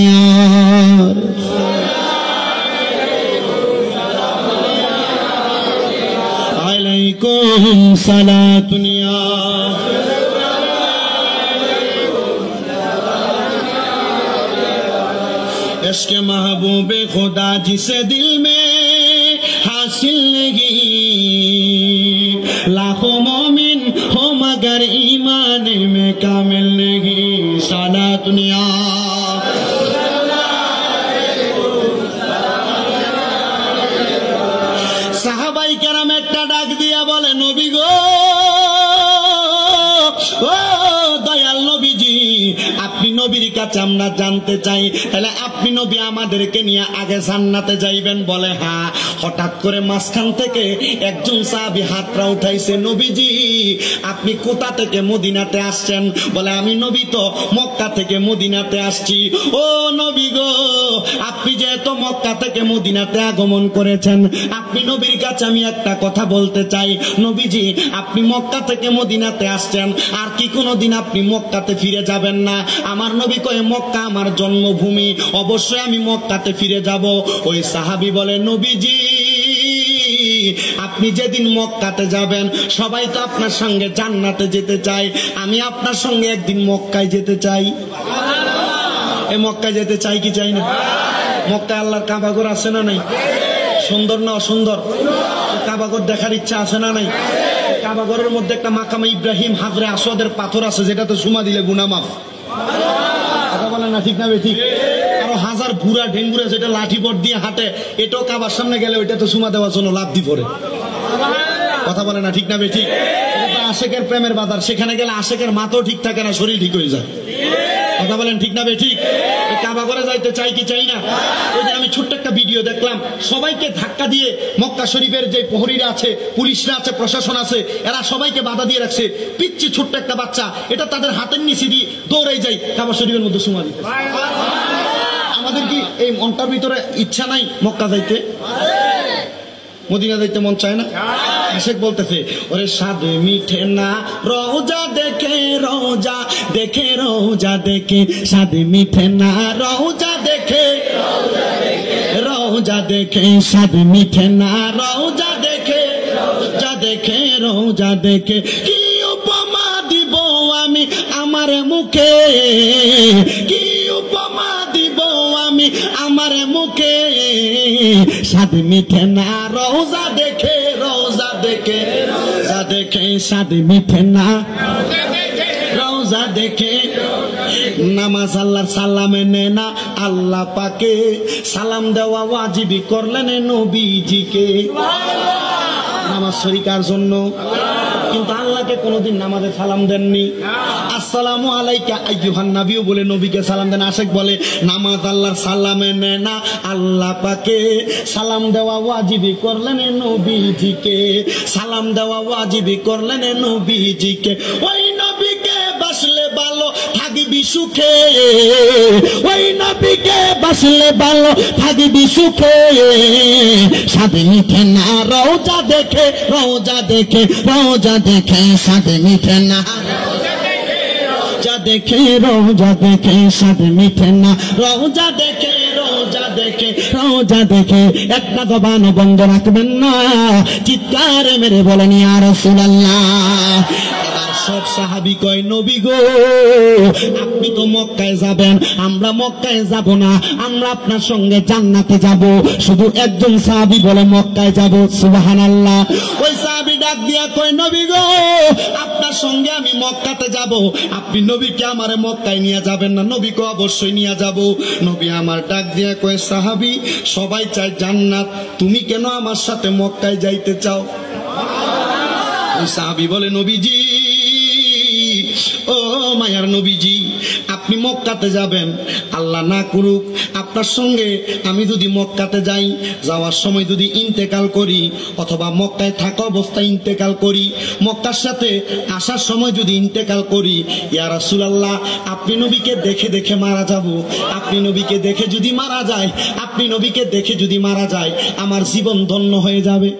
আলাইকুম সালাতুন इश्क़ महबूब खुदा जिसे दिल में हासिल नहीं, लाखों मोमिन हो मगर ईमान में कामिल नहीं। साला दुनिया साहबाई करम एक डाक दिया बोले नबी गो, ও দয়াল নবীজি, আপনি নবীর কাছে আমরা জানতে চাই, তাহলে আপনি নবী আমাদেরকে নিয়ে আগে জান্নাতে যাইবেন? বলে হ্যাঁ। হঠাৎ করে মাঝখান থেকে একজন সাহাবী হাতটা উঠাইছে, নবীজি আপনি কোথা থেকে মদিনাতে আসছেন? বলে আমি নবী তো মক্কা থেকে মদিনাতে আসছি। ও নবী গো, আপনি যেহেতু মক্কা থেকে মদিনাতে আগমন করেছেন, আপনি নবীর কাছে আমি একটা কথা বলতে চাই। নবীজি আপনি মক্কা থেকে মদিনাতে আসছেন, আর কি কোনোদিন আপনি মক্কাতে ফিরে যাবেন না? আমার নবী কয়ে মক্কা আমার জন্মভূমি, অবশ্যই আমি মক্কাতে ফিরে যাব। ওই সাহাবী বলে নবীজি আপনি যেদিন মক্কাতে যাবেন সবাই তো আপনার সঙ্গে জান্নাতে যেতে চায়, আমি আপনার সঙ্গে একদিন মক্কায় যেতে চাই। এই মক্কায় যেতে চাই কি চাই না? মক্কায় আল্লাহর কাবাঘর আছে না নাই? সুন্দর না অসুন্দর? কাবাঘর দেখার ইচ্ছা আছে না নাই? কাবাঘরের মধ্যে একটা মাকামে ইব্রাহিম হাজরে আসওয়াদের পাথর আছে, যেটা তো সুমা দিলে গুনাহ মাফ। কথা বলেন না ঠিক না বেঠিক? আরো হাজার বুড়া ঢেঙ্গুরে যেটা লাঠি পট দিয়ে হাঁটে, এটাও কাবার সামনে গেলে ওইটা তো সুমা দেওয়ার জন্য লাভ দি পড়ে। কথা বলে না ঠিক না বেঠিক? এটা তো আশেকের প্রেমের বাজার, সেখানে গেলে আশেকের মাথাও ঠিক থাকে না, শরীর ঠিক হয়ে যায়। কথা বলেন ঠিক না বেঠিক? কাবা করে যাইতে চাই কি চাই না? ওই যে আমি ছোট্ট একটা ভিডিও দেখলাম, সবাইকে ধাক্কা দিয়ে মক্কা শরীফের যে প্রহরীরা আছে, পুলিশরা আছে, প্রশাসন আছে, এরা সবাইকে বাধা দিয়ে রাখছে। পিচ্ছি ছোট্ট একটা বাচ্চা, এটা তাদের হাতের নিচে দিয়ে দৌড়াই যায় কাবা শরীফের মধ্যে সুমা দিতে। আমাদের কি এই মনটার ভিতরে ইচ্ছা নাই মক্কা যাইতে? মদিনা যাইতে মন চায় না? আশেক বলতেছে ওরে সাদে মিঠে না রওজা দেখে, রওজা দেখে, রওজা দেখে, সাদে মিঠে না রওজা দেখে, রওজা দেখে, সাদে মিঠে না রওজা দেখে, রওজা দেখে, রওজা দেখে। কি উপমা দিব আমি আমার মুখে, কি উপমা দিব আমি আমার মুখে, সাদ মিঠে না রওজা দেখে, রওজা দেখে, রওজা দেখে, সাদ মিঠে না রওজা দেখে। নামাজ আল্লাহর সালামে নে না আল্লাহ পাকে, সালাম দেওয়া ওয়াজিবি করলেন নবীজিকে। নামাজ শরীকার জন্য, কিন্তু আল্লাহকে কোনোদিন নামাজে সালাম দেননি। আসসালামু আলাইকা আইয়ুহান নবিয়্যু বলে নবীকে সালাম দেন। আশেক বলে নামাজ আল্লাহর সালামে নে না আল্লাহ পাকে, সালাম দেওয়া ওয়াজিবি করলেন নবীজিকে, সালাম দেওয়া ওয়াজিবি করলেন নবীজিকে। ওই নবীকে বাসলে ভালো থাকবি সুখে, ওই নবীকে বাসলে ভালো থাকবি সুখে, সাদে মিঠে না রওজা দেখে, রওজা দেখে, রওজা দেখে, সাদে মিঠে না রওজা দেখে, রওজা দেখে, সাদে মিঠে না রওজা দেখে, রওজা দেখে, রওজা দেখে। একটা জবান বন্ধ রাখবেন না, চিৎকার মেরে বলেন ইয়া রাসূলুল্লাহ। সব সাহাবী কয় নবী গো আপনি তো মক্কায় যাবেন, আমরা মক্কায় যাব না, আমরা আপনার সঙ্গে জান্নাতে যাব। শুধু একজন সাহাবী বলে মক্কায় যাব। সুবহানাল্লাহ। ওই সাহাবী ডাক দিয়া কয় নবী গো আপনার সঙ্গে আমি মক্কাতে যাব, আপনি নবীকে আমারে মক্কায় নিয়ে যাবেন না? নবীকে অবশ্যই নিয়ে যাব। নবী আমার ডাক দিয়া কয় সাহাবী সবাই চায় জান্নাত, তুমি কেন আমার সাথে মক্কায় যাইতে চাও? ওই সাহাবী বলে নবীজি, ও মায়ার নবীজি, আপনি আপনি মক্কাতে যাবেন, আল্লাহ না করুক আপনার সঙ্গে আমি যদি মক্কাতে যাই, যাওয়ার সময় যদি ইন্তেকাল করি, অথবা মক্কায় থাকা অবস্থায় ইন্তেকাল করি, মক্কার সাথে আসার সময় যদি ইন্তেকাল করি, ইয়া রাসূলুল্লাহ আপনি নবীকে দেখে দেখে মারা যাব। আপনি নবীকে দেখে যদি মারা যায়, আপনি নবীকে দেখে যদি মারা যায়, আমার জীবন ধন্য হয়ে যাবে।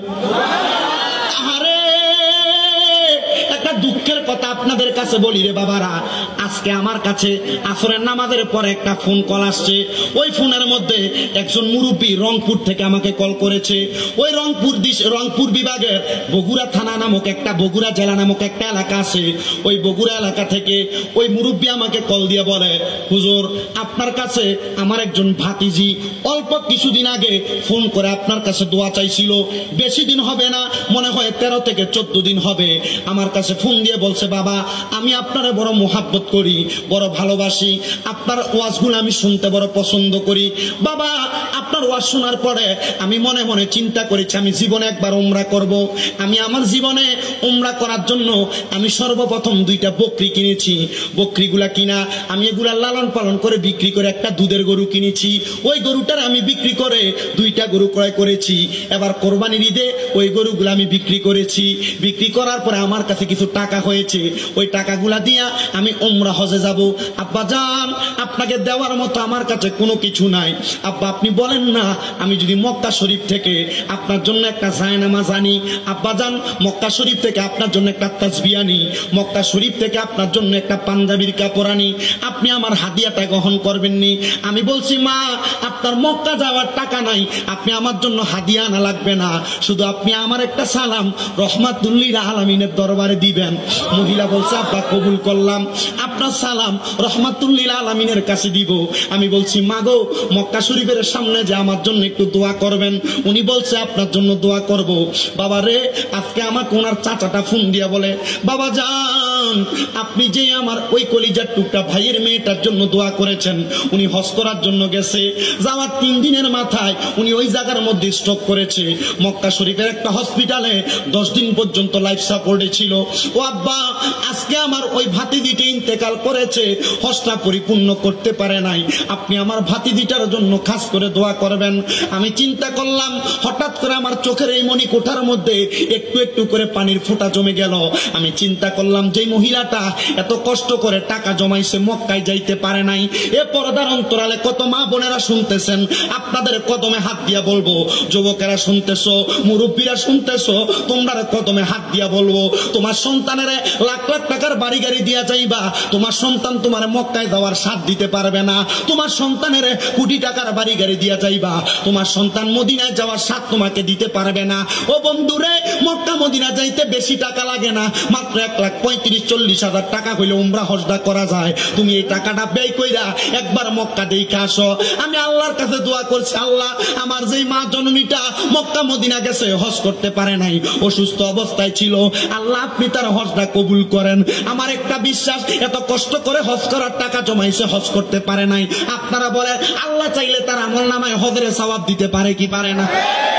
দুঃখের কথা আপনাদের কাছে বলি রে বাবারা, আজকে আমার কাছে আসরের নামাজের পরে একটা ফোন কল আসছে। ওই ফোনের মধ্যে একজন মুরব্বী রংপুর থেকে আমাকে কল করেছে। ওই রংপুর রংপুর বিভাগের বগুড়া থানা নামক একটা, বগুড়া জেলা নামক একটা এলাকা আছে। ওই বগুড়া এলাকা থেকে ওই মুরব্বী আমাকে কল দিয়ে বলে, হুজুর আপনার কাছে আমার একজন ভাতিজি অল্প কিছুদিন আগে ফোন করে আপনার কাছে দোয়া চাইছিল। বেশি দিন হবে না, মনে হয় তেরো থেকে চোদ্দ দিন হবে। আমার কাছে ফোন দিয়ে বলছে, বাবা আমি আপনারে বড় মোহাব্বত করি, বড় ভালোবাসি, আপনার ওয়াজগুলো আমি শুনতে বড় পছন্দ করি। বাবা আপনার ওয়াজ শোনার পরে আমি মনে মনে চিন্তা করেছি আমি জীবনে একবার উমরা করব। আমি আমার জীবনে উমরা করার জন্য আমি সর্বপ্রথম দুইটা বকরি কিনেছি। বকরিগুলা কিনা আমি এগুলা লালন পালন করে বিক্রি করে একটা দুধের গরু কিনেছি। ওই গরুটার আমি বিক্রি করে দুইটা গরু ক্রয় করেছি। এবার কোরবানির ঈদে ওই গরুগুলা আমি বিক্রি করেছি। বিক্রি করার পরে আমার কাছে কিছু টাকা হয়েছে। ওই টাকাগুলা দিয়া আমি উমরা হজে যাব। আব্বা জান আপনাকে দেওয়ার মতো আমার কাছে কোনো কিছু নাই। আব্বা আপনি বলেন না আমি যদি মক্কা শরীফ থেকে আপনার জন্য একটা জায়নামাজ আনি, আব্বা জান মক্কা শরীফ থেকে আপনার জন্য একটা তাসবিহ আনি, মক্কা শরীফ থেকে আপনার জন্য একটা পাঞ্জাবির কাপড় আনি, আপনি আমার হাদিয়াটা গ্রহণ করবেননি? আমি বলছি মা আপনার মক্কা যাওয়ার টাকা নাই, আপনি আমার জন্য হাদিয়া আনা লাগবে না, শুধু আপনি আমার একটা সালাম রহমাতুল্লিল আলামিনের দরবারে দিবেন। মহিলা বলছে আব্বা কবুল করলাম, আপনার সালাম রহমাতুল্লিল আলামিনের কাছে দিব। আমি বলছি মা গো মক্কা শরীফের সামনে যে আমার জন্য একটু দোয়া করবেন। উনি বলছে আপনার জন্য দোয়া করব। বাবা রে আজকে আমাকে ওনার চাচাটা ফোন দিয়া বলে, বাবা জান আপনি যে আমার ওই কলিজার টুকটা ভাইয়ের মেয়েটার জন্য দোয়া করেছেন, উনি হজ করার জন্য গেছে, যাওয়ার তিন দিনের মাথায় উনি ওই জায়গার মধ্যে স্ট্রোক করেছে। মক্কা শরীফের একটা হসপিটালে দশ দিন পর্যন্ত লাইফ সাপোর্টে ছিল। ও আব্বা আজকে আমার ওই ভাতিজিটি ইন্তেকাল করেছে, হজটা পরিপূর্ণ করতে পারে নাই, আপনি আমার ভাতিজিটার জন্য খাস করে দোয়া করবেন। আমি চিন্তা করলাম, হঠাৎ করে আমার চোখের এই মনি কোঠার মধ্যে একটু একটু করে পানির ফোঁটা জমে গেল। আমি চিন্তা করলাম যে মহিলাটা এত কষ্ট করে টাকা জমাইছে, মক্কায় যাইতে পারে নাই। এ পর্দার অন্তরালে কত মা বোনেরা শুনতেছেন, আপনাদের কদমে হাত দিয়া বলবো, যুবকেরা শুনতেছো, মুরব্বীরা শুনতেছো, তোমরা কদমে হাত দিয়া বলবো, তোমার সন্তানের লাখ লাখ টাকার বাড়ি গাড়ি দিয়া যাইবা, তোমার সন্তান তোমার মক্কায় যাওয়ার সাথ দিতে পারবে না। তোমার সন্তানের কোটি টাকার বাড়ি গাড়ি দিয়া যাইবা, তোমার সন্তান মদিনায় যাওয়ার সাথ তোমাকে দিতে পারবে না। ও বন্ধুরে মক্কা মদিনা যাইতে বেশি টাকা লাগে না, মাত্র এক লাখ পঁয়ত্রিশ চল্লিশ হাজার টাকা হইলে উমরা হজটা করা যায়। তুমি এই টাকাটা ব্যয় কইরা একবার মক্কা দেখে আসো। আমি আল্লাহর কাছে দোয়া করছি, আল্লাহ আমার যেই মা জননীটা মক্কা মদিনা গেছে হজ করতে পারে নাই, অসুস্থ অবস্থায় ছিল, আল্লাহ আপনি তার হজটা কবুল করেন। আমার একটা বিশ্বাস, এত কষ্ট করে হজ করার টাকা জমাইছে, হজ করতে পারে নাই। আপনারা বলেন আল্লাহ চাইলে তার আমল নামায় হজের সওয়াব দিতে পারে কি পারে না?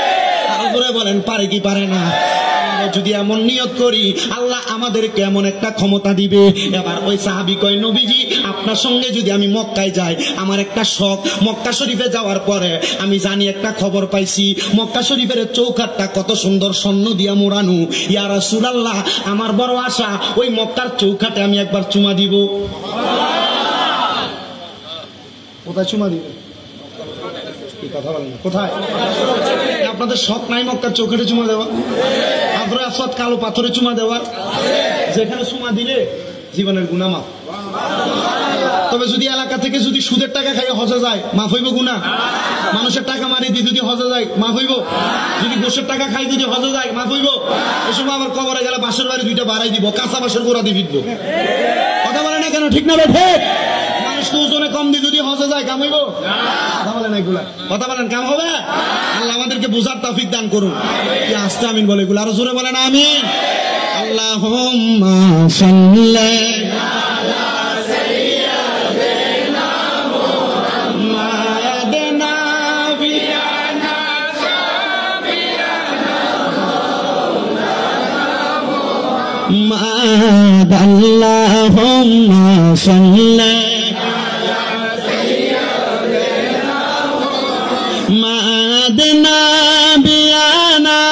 বলেন পারে কি পারে না? যদি এমন নিয়ত করি আল্লাহ আমাদেরকে এমন একটা ক্ষমতা দিবে। এবার ওই সাহাবী কয়, নবীজি আপনার সঙ্গে যদি আমি মক্কায় যাই, আমার একটা শখ, মক্কা শরীফে যাওয়ার পরে আমি জানি একটা খবর পাইছি মক্কা শরীফের চৌকাঠটা কত সুন্দর স্বর্ণ দিয়া মোড়ানো। ইয়া রাসূলুল্লাহ আমার বড় আশা ওই মক্কার চৌকাঠে আমি একবার চুমা দিব। কোথায় চুমা দিব? কথা বলেন কোথায়? আপনাদের শখ নাই মক্কার চৌকাঠে চুমা দেওয়া? হাজরে আসওয়াদ কালো পাথরে চুমা দেওয়ার? যেখানে চুমা দিলে জীবনের গুনাহ মাফ। তবে যদি এলাকা থেকে যদি সুদের টাকা খাইয়ে হজে যায়, মাফ হইব গুনাহ? মানুষের টাকা মারি দিয়ে যদি হজে যায়, মাফ হইব? যদি গোশের টাকা খাই যদি হজে যায়, মাফ হইব? এই সময় আবার কবরে গেলে বাঁশের বাড়ি দুইটা বাড়াই দিব, কাঁচা বাঁশের গোড়া দিয়ে বিধব। কথা বলে না কেন? ঠিক না ঠিক? ওজনে কম দিয়ে যদি হজে যায় কাম হইব? কথা বলেন এগুলা, কথা বলেন কাম হবে? আল্লাহ আমাদেরকে বুঝার তৌফিক দান করুন। কি আস্তে আমিন বলে, এগুলো আরো জোরে বলেন আমিন। আল্লাহুম্মা সাল্লি আলা সাইয়্যিদিনা মুহাম্মাদিন নাবিয়ানা সাবিয়ানা মাওলানা মুহাম্মদ। আল্লাহুম্মা সাল্লি ওয়াদনা বিয়ানা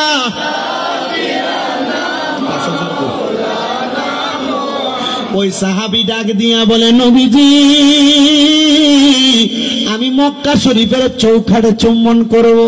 ওই সাহাবী ডাক দিয়া বলে নবীজি আমি মক্কা শরীফের চৌখাটে চুম্বন করব।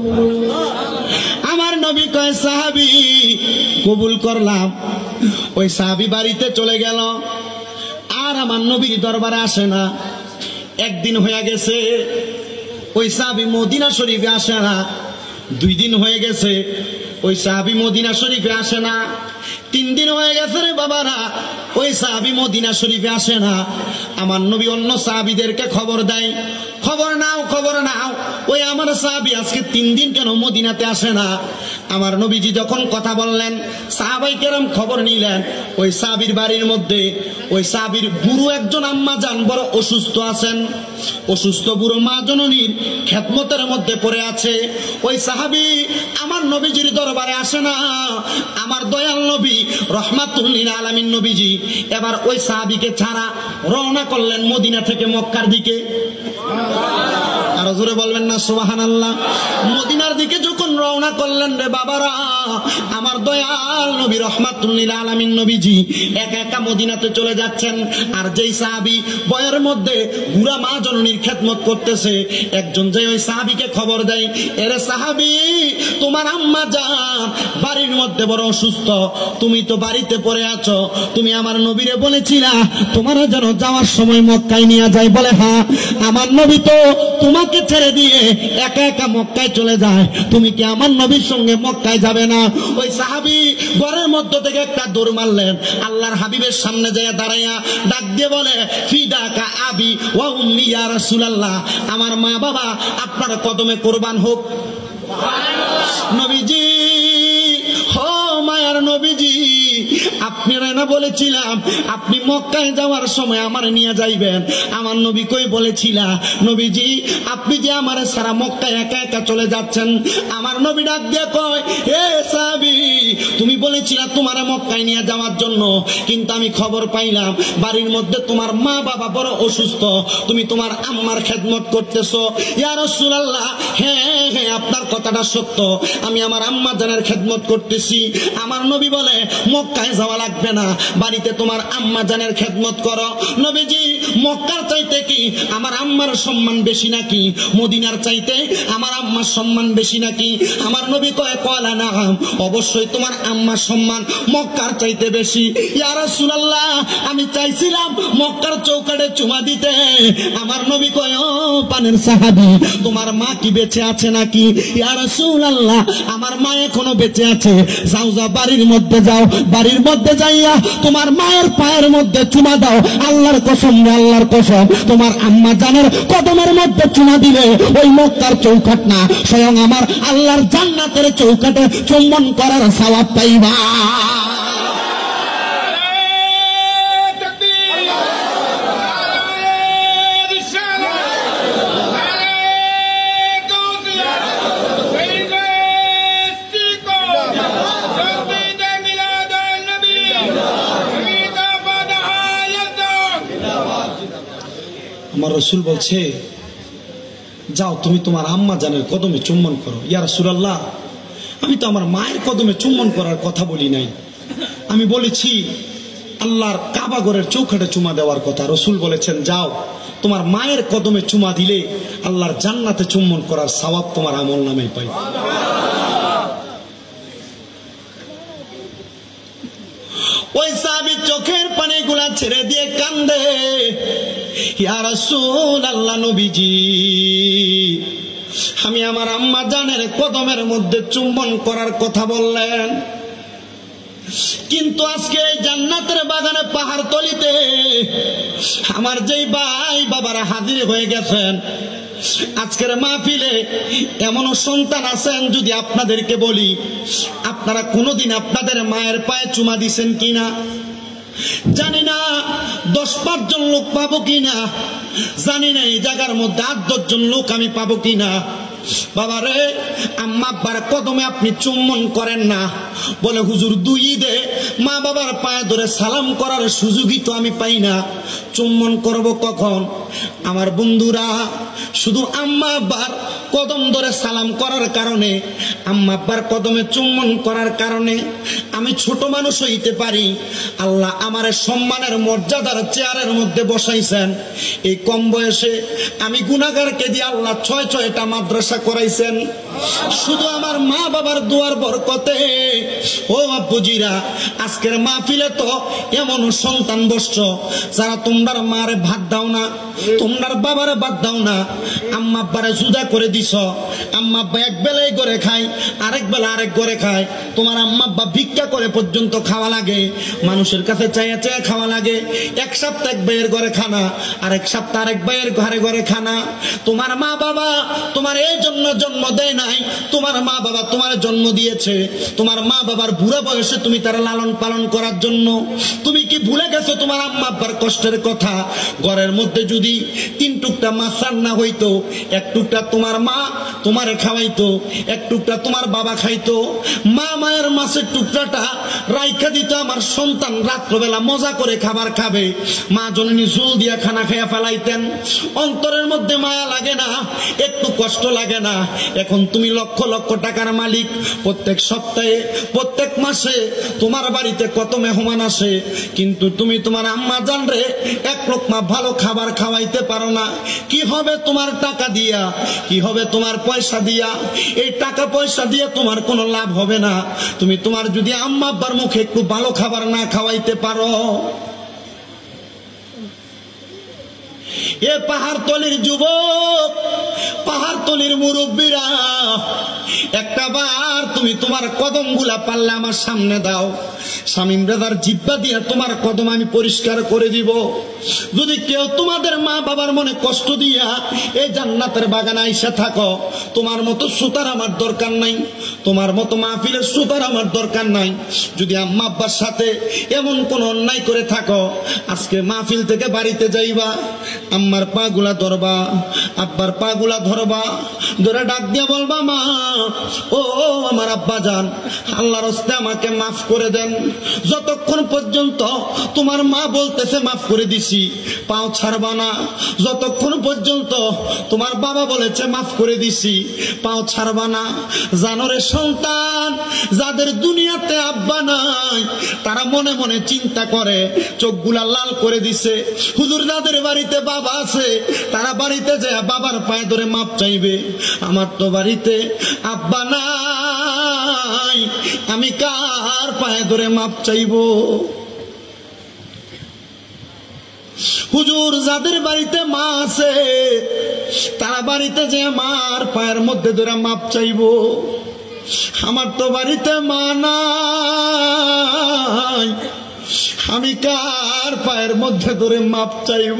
আমার নবী কয় সাহাবী কবুল করলাম। ওই সাহাবী বাড়িতে চলে গেল, আর আমার নবীর দরবারে আসে না। একদিন হয়ে গেছে, ওই সাহাবী মদিনা শরীফে আসে না। দুই দিন হয়ে গেছে, ওই সাহাবী মদিনা শরীফে আসে না। তিন দিন হয়ে গেছে রে বাবারা, ওই সাহাবী মদিনা শরীফে আসে না। আমার নবী অন্য সাহাবীদেরকে খবর দেয়, খবর নাও খবর নাও, ওই আমার সাহাবী আজকে তিন দিন কেন মদিনাতে আসে না। আমার নবীজি যখন কথা বললেন, সাহাবাই কেরাম খবর নিলেন। ওই সাহাবীর বাড়ির মধ্যে ওই সাহাবীর বুড়ো একজন আম্মা জান বড় অসুস্থ আছেন। অসুস্থ বুড়ো মা জননীর খেদমতের মধ্যে পড়ে আছে। ওই সাহাবী আমার নবীজির দরবারে আসে না। আমার দয়াল নবী রহমাতুল লিল আলামিন নবীজি এবার ওই সাহাবীকে ছাড়া রওনা করলেন মদিনা থেকে মক্কার দিকে। আরো জোরে বলবেন না সুবহানাল্লাহ। মদিনার দিকে যখন রওনা করলেন রে বাবারা, আমার দয়াল নবী রহমাতুল লিল আলামিন নবীজি একা একা মদিনাতে চলে যাচ্ছেন। আর যেই সাহাবী বয়ের মধ্যে বুড়া মা জননীর খেদমত করতেছে, একজন যে ওই সাহাবীকে খবর দেয়, এরে সাহাবী তোমার আম্মা জান বাড়ির মধ্যে বড় অসুস্থ, তুমি তো বাড়িতে পড়ে আছো, তুমি আমার নবীরে বলেছিলা তোমার যেন যাওয়ার সময় মক্কায় নিয়ে যায়। বলে হ্যাঁ, আমার নবী তো তোমাকে ছেড়ে দিয়ে একা একা মক্কায় চলে যায়, তুমি কি আমার নবীর সঙ্গে মক্কায় যাবে না? ওই সাহাবী ঘরের মধ্য থেকে একটা দৌড় মারলেন, আল্লাহর হাবিবের সামনে যায় দাঁড়াইয়া ডাক দিয়ে বলে ফিদাকা আবি ওয়া উম্মি ইয়া রাসূলুল্লাহ, আমার মা বাবা আপনার কদমে কুরবান হোক। নবীজি হো মায়ার নবীজি, আপনি না বলেছিলাম আপনি মক্কায় যাওয়ার সময় আমার নিয়ে যাইবেন। আমার নবী কই বলেছিলা নবীজি আপনি যে আমার সারা মক্কায় একা একা চলে যাচ্ছেন। আমার নবী ডাক দিয়ে কয় হে সাহাবী, তুমি বলেছিলা তোমার মক্কায় নিয়ে যাওয়ার জন্য, কিন্তু আমি খবর পাইলাম বাড়ির মধ্যে তোমার মা বাবা বড় অসুস্থ, তুমি তোমার আম্মার খেদমত করতেছো। ইয়া রাসূলুল্লাহ, হ্যাঁ হ্যাঁ আপনার কথাটা সত্য, আমি আমার আম্মা জানের খেদমত করতেছি। আমার নবী বলে মক্কায় যাওয়া লাগবে না, বাড়িতে তোমার আম্মা জানের খেদমত করো। নবীজি মক্কার চাইতে কি আমার আম্মার সম্মান বেশি নাকি মদিনার চাইতে আমার আম্মার সম্মান বেশি নাকি? আমার নবী কয় কলা না, অবশ্যই তোমার আম্মার সম্মান মক্কার চাইতে বেশি। ইয়া রাসূলুল্লাহ, আমি চাইছিলাম মক্কার চৌকাঠে চুমা দিতে। আমার নবী কয় ও পানের সাহাবী, তোমার মা কি বেঁচে আছে নাকি? ইয়া রাসূলুল্লাহ, আমার মা এখনো বেঁচে আছে। যাও যাও বাড়ির মধ্যে যাও, বাড়ির মধ্যে যাইয়া তোমার মায়ের পায়ের মধ্যে চুমা দাও। আল্লাহর কসম রে আল্লাহর কসম, তোমার আম্মা জানের কদমের মধ্যে চুমা দিলে ওই মক্কার চৌকাঠ না, স্বয়ং আমার আল্লাহর জান্নাতের চৌকাঠে চুম্বন করার সওয়াব পাইবা। আমার রাসূল বলছে যাও তুমি তোমার আম্মা জানের কদমে চুম্বন করো। ইয়া রাসূলুল্লাহ, আমি তো আমার মায়ের কদমে চুম্বন করার কথা বলি নাই, আমি বলেছি আল্লাহর কাবা ঘরের চৌকাঠে চুমা দেওয়ার কথা। রাসূল বলেছেন যাও তোমার মায়ের কদমে চুমা দিলে আল্লাহর জান্নাতে চুম্বন করার সওয়াব তোমার আমল নামে পাই। ওই সাহাবী চোখের পানিগুলা ছেড়ে দিয়ে কান্দে, ইয়া রাসূলুল্লাহ নবীজি আমি আমার আম্মা জানের কদমের মধ্যে চুম্বন করার কথা বললেন, কিন্তু আজকে এই জান্নাতের বাগানে পাহাড় তলিতে আমার যেই ভাই বাবারা হাজির হয়ে গেছেন, আজকের মাহফিলে এমনও সন্তান আছেন, যদি আপনাদেরকে বলি আপনারা কোনোদিন আপনাদের মায়ের পায়ে চুমা দিছেন কিনা জানি না, দশ পাঁচজন লোক পাবো কিনা জানি না, এই জায়গার মধ্যে আট দশজন লোক আমি পাবো কিনা। বাবারে আম্মা আব্বার কদমে আপনি চুম্বন করেন না, বলে হুজুর দুই ঈদে মা বাবার পায়ে ধরে সালাম করার সুযোগই তো আমি পাই না, চুম্বন করব কখন? আমার বন্ধুরা শুধু আম্মা আব্বার কদম ধরে সালাম করার কারণে, আম্মা আব্বার কদমে চুম্বন করার কারণে আমি ছোট মানুষ হইতে পারি। আল্লাহ আমার সম্মানের মর্যাদার চেয়ারের মধ্যে বসাইছেন। এই কম বয়সে আমি গুনাহগারকে দিয়ে আল্লাহ ছয় ছয়টা মাদ্রাসা করাইছেন শুধু আমার মা বাবার দোয়ার বরকতে। ও আব্বুজিরা, আজকের মাহফিলে তো এমন সন্তান বসছ যারা তোমরার মারে ভাত দাও না, তোমরার বাবারে ভাত দাও না, আম্মা আব্বারে জুদা করে দিছ। আম্মা আব্বা এক বেলায় করে খায়, আরেক বেলা আরেক করে খায়। তোমার আম্মা আব্বা ভিক্ষা করে পর্যন্ত খাওয়া লাগে, মানুষের কাছে চাইয়া চাইয়া খাওয়া লাগে। এক সপ্তাহ এক ভাইয়ের ঘরে খানা, আরেক সপ্তাহ আরেক ভাইয়ের ঘরে ঘরে খানা। তোমার মা বাবা তোমার এই জন্য জন্ম দেয় নাই, তোমার মা বাবা তোমার জন্ম দিয়েছে। তোমার মা বাবার বুড়া বয়সে তুমি তারা লালন পালন করার জন্য। তুমি কি ভুলে গেছো তোমার আম্মা আব্বার কষ্টের কথা? ঘরের মধ্যে যদি তিন টুকটা মাছ রান্না হইতো, এক টুকটা তোমার মা তোমারে খাওয়াইতো, এক টুকটা তোমার বাবা খাইতো। মা মায়ের মাছের টুকরাটা রাইখা দিত, আমার সন্তান রাত্রবেলা মজা করে খাবার খাবে। মা জননী ঝোল দিয়া খানা খাইয়া ফেলাইতেন। অন্তরের মধ্যে মায়া লাগে না, একটু কষ্ট লাগে না? এখন তুমি লক্ষ লক্ষ টাকার মালিক, প্রত্যেক সপ্তাহে প্রত্যেক মাসে তোমার বাড়িতে কত মেহমান আসে, কিন্তু তুমি তোমার আম্মা জান রে এক লোকমা ভালো খাবার খাওয়াইতে পারো না। কি হবে তোমার টাকা দিয়া? কি হবে তোমার পয়সা দিয়া? এই টাকা পয়সা দিয়ে তোমার কোনো লাভ হবে না, তুমি তোমার যদি আম্মা আব্বার মুখে একটু ভালো খাবার না খাওয়াইতে পারো। এ পাহাড়তলির যুবক, পাহাড়তলির মুরব্বীরা, একটা বার তুমি তোমার কদম গুলা পারলে আমার সামনে দাও। শামীম রেজার জিব্বা দিয়ে তোমার কদম আমি পরিষ্কার করে দিব। যদি কেউ তোমাদের মা বাবার মনে কষ্ট দিয়া এই জান্নাতের বাগানে আইসা থাকো, তোমার মতো সুতার আমার দরকার নাই, তোমার মতো মাহফিলের সুতার আমার দরকার নাই। যদি আম্মা আব্বার সাথে এমন কোন অন্যায় করে থাকো, আজকে মাহফিল থেকে বাড়িতে যাইবা, আম্মার পা গুলা ধরবা, আব্বার পা গুলা ধরবা, ধরে ডাক দিয়া বলবা, মা ও আমার আব্বা জান, আল্লাহর হস্তে আমাকে মাফ করে দেন। যতক্ষণ পর্যন্ত তোমার মা বলতেছে মাফ করে দিছি, পাও ছাড়বা না। যতক্ষণ পর্যন্ত তোমার বাবা বলেছে মাফ করে দিছি, পাও ছাড়বা না। জানরে সন্তান, যাদের দুনিয়াতে আব্বা নাই তারা মনে মনে চিন্তা করে, চোখগুলা লাল করে দিছে। হুজুর যাদের বাড়িতে বাবা আছে তারা বাড়িতে যায় বাবার পায়ে ধরে মাপ চাইবে। আমার তো বাড়িতে আব্বা নাই, আমি কার পায়ে ধরে মাপ চাইব? হুজুর যাদের বাড়িতে মা আছে তারা বাড়িতে যে মার পায়ের মধ্যে ধরে মাপ চাইব। আমার তো বাড়িতে মা নাই, আমি কার পায়ের মধ্যে ধরে মাপ চাইব?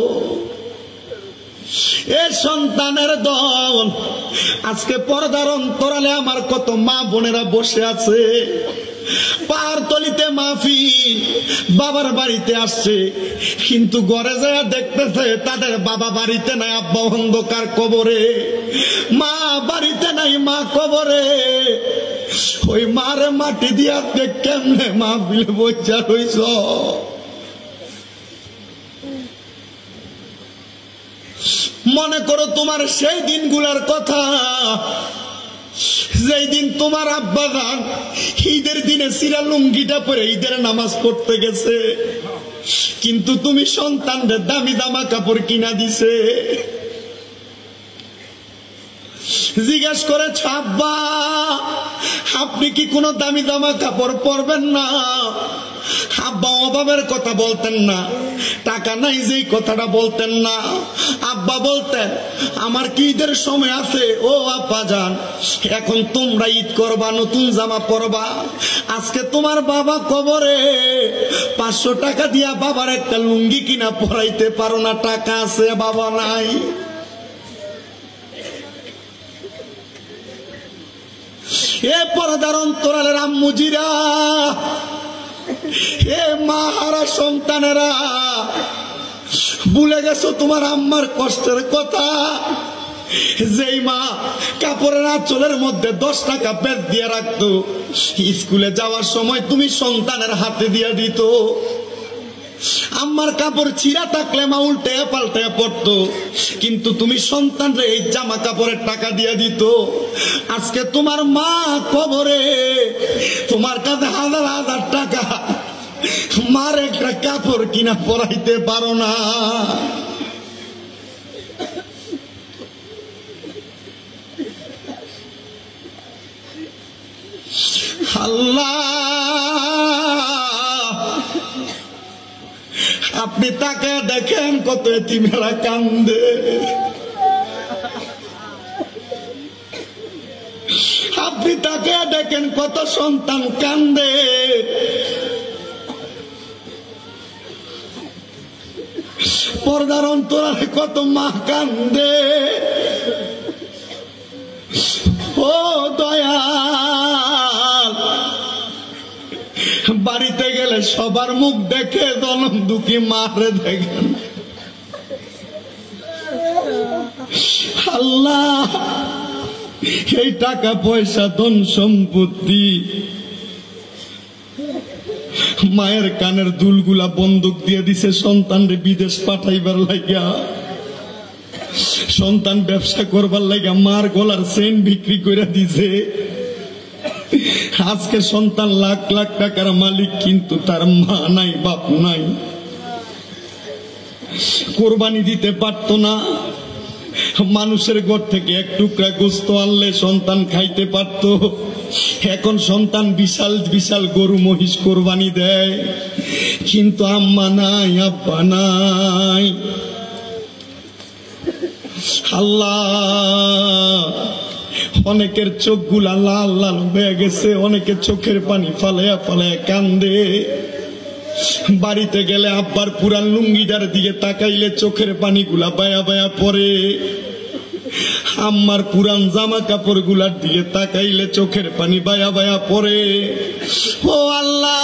এ সন্তানের দল, আজকে পর্দার অন্তরালে আমার কত মা বোনেরা বসে আছে। পাহাড়তলিতে মাহফিল, বাবার বাড়িতে আসছে, কিন্তু ঘরে যায় দেখতেছে তাদের বাবা বাড়িতে নাই, আব্বা অন্ধকার কবরে, মা বাড়িতে নাই, মা কবরে। ওই মারে মাটি দিয়া কেমনে মাহফিলে বইচা রইছ? মনে করো তোমার সেই দিনগুলার কথা, যেই দিন তোমার আব্বা জান ঈদের দিনে সিরা লুঙ্গিটা পরে ঈদের নামাজ পড়তে গেছে, কিন্তু তুমি সন্তানদের দামি জামা কাপড় কিনা দিছে। জিজ্ঞাসা করেছ, আব্বা আপনি কি কোনো দামি জামা কাপড় পরবেন না? আব্বা অভাবের কথা বলতেন না, টাকা নাই যেই কথাটা বলতেন না। আব্বা বলতেন, আমার কি ঈদের সময় আছে? ও আব্বা জান, এখন তোমরা ঈদ করবা, নতুন জামা পরবা। আজকে তোমার বাবা কবরে, পাঁচশো টাকা দিয়া বাবার একটা লুঙ্গি কিনা পরাইতে পারো না, টাকা আছে বাবা নাই। এ পর্দার অন্তরালের আম্মুজিরা, এ মা হারা সন্তানেরা, ভুলে গেছো তোমার আম্মার কষ্টের কথা। যেই মা কাপড়ের আঁচলের মধ্যে দশ টাকা পেট দিয়ে রাখতো, স্কুলে যাওয়ার সময় তুমি সন্তানের হাতে দিয়ে দিত। আম্মার কাপড় ছিঁড়া থাকলে মা উল্টে পাল্টে পড়তো, কিন্তু তুমি সন্তানরে এই জামা কাপড়ের টাকা দিয়ে দিত। আজকে তোমার মা কবরে, তোমার কাছে হাজার হাজার টাকা, মার একটা কাপড় কিনা পরাইতে পারো না। আল্লাহ, আপনি তাকে দেখেন কত এতিমেরা কান্দে, আপনি তাকে দেখেন কত সন্তান কান্দে। পর্দার অন্তরালে কত মা কান্দে। ও দয়াল, বাড়িতে গেলে সবার মুখ দেখে জনম দুঃখী মারে দেখেন। আল্লাহ, এই টাকা পয়সা ধন সম্পত্তি মায়ের কানের দুলগুলা বন্দুক দিয়ে দিছে সন্তানরে বিদেশ পাঠাইবার লাগিয়া, সন্তান ব্যবসা করবার লাগিয়া মার গলার চেন বিক্রি করে দিছে। আজকে সন্তান লাখ লাখ টাকার মালিক, কিন্তু তার মা নাই, বাপ নাই, কোরবানি দিতে পারতো না। মানুষের ঘর থেকে এক টুকরা গোস্ত আনলে সন্তান খাইতে পারত। এখন সন্তান বিশাল বিশাল গরু মহিষ কোরবানি দেয়, কিন্তু আম্মা নাই, আব্বা নাই। আল্লাহ, অনেকের চোখ গুলা লাল লাল হয়ে গেছে, অনেকের চোখের পানি ফালাইয়া ফালাইয়া কান্দে। বাড়িতে গেলে আব্বার পুরান লুঙ্গিটার দিকে তাকাইলে চোখের পানি গুলা বায়া বায়া পড়ে। আম্মার পুরান জামা কাপড় গুলার দিকে তাকাইলে চোখের পানি বায়া বায়া পড়ে। ও আল্লাহ,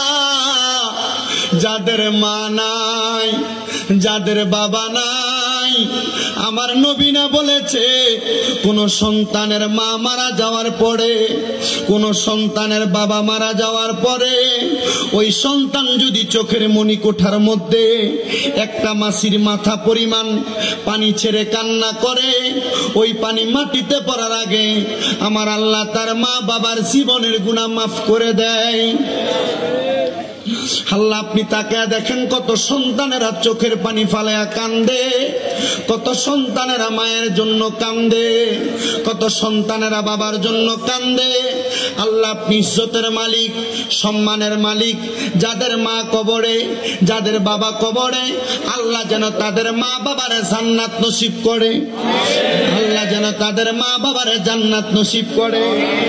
যাদের মা নাই, যাদের বাবা নাই, আমার নবী না বলেছে কোন সন্তানের মা মারা যাওয়ার পরে, কোন সন্তানের বাবা মারা যাওয়ার পরে ওই সন্তান যদি চোখের মণিকোঠার মধ্যে একটা মাছির মাথা পরিমাণ পানি ছেড়ে কান্না করে, ওই পানি মাটিতে পড়ার আগে আমার আল্লাহ তার মা বাবার জীবনের গুনাহ মাফ করে দেয়। আল্লাহ, আপনি তাকে দেখেন কত সন্তানেরা চোখের পানি ফালায়া কান্দে, কত সন্তানেরা মায়ের জন্য কান্দে, কত সন্তানেরা বাবার জন্য কান্দে। আল্লাহ, আপনি ইজ্জতের মালিক, সম্মানের মালিক। যাদের মা কবরে, যাদের বাবা কবরে, আল্লাহ যেন তাদের মা বাবার জান্নাত নসিব করে। আল্লাহ যেন তাদের মা বাবার জান্নাত নসিব করে।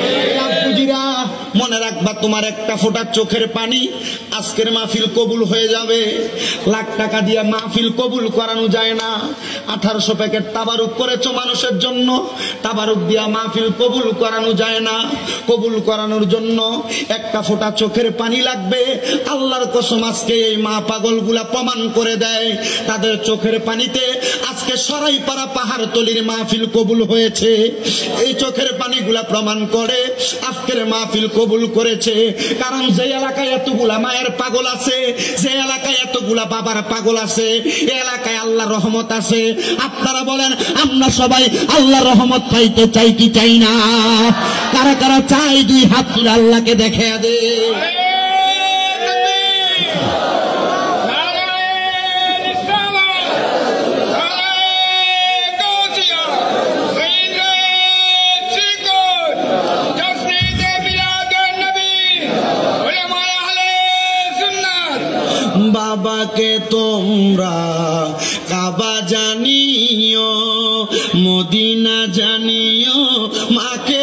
মনে রাখবা, তোমার একটা ফোঁটা চোখের পানি আজকের মাহফিল কবুল হয়ে যাবে। লাখ টাকা দিয়ে মাহফিল কবুল করানো যায় না। আঠারোশো প্যাকেট তাবারুক করেছো মানুষের জন্য, তাবারুক দিয়া মাহফিল কবুল করানো যায় না। কবুল করানোর জন্য একটা ফোঁটা চোখের পানি লাগবে। আল্লাহর কসম, আজকে এই মা পাগল গুলা প্রমাণ করে দেয়, তাদের চোখের পানিতে আজকে সরাইপাড়া পাহাড়তলির মাহফিল কবুল হয়েছে। এই চোখের পানিগুলা প্রমাণ করে আজকের মাহফিল কবুল করেছে। কারণ যে এলাকায় এতগুলা মায়ের পাগল আছে, যে এলাকায় এতগুলা বাবার পাগল আছে, এই এলাকায় আল্লাহর রহমত আছে। আপনারা বলেন, আমরা সবাই আল্লাহর রহমত পাইতে চাই কি চাই না? কারা কারা চাই দুই হাত তুলে আল্লাহকে দেখে দে। বাবাকে তোমরা কাবা জানিও, মদিনা জানিও, মাকে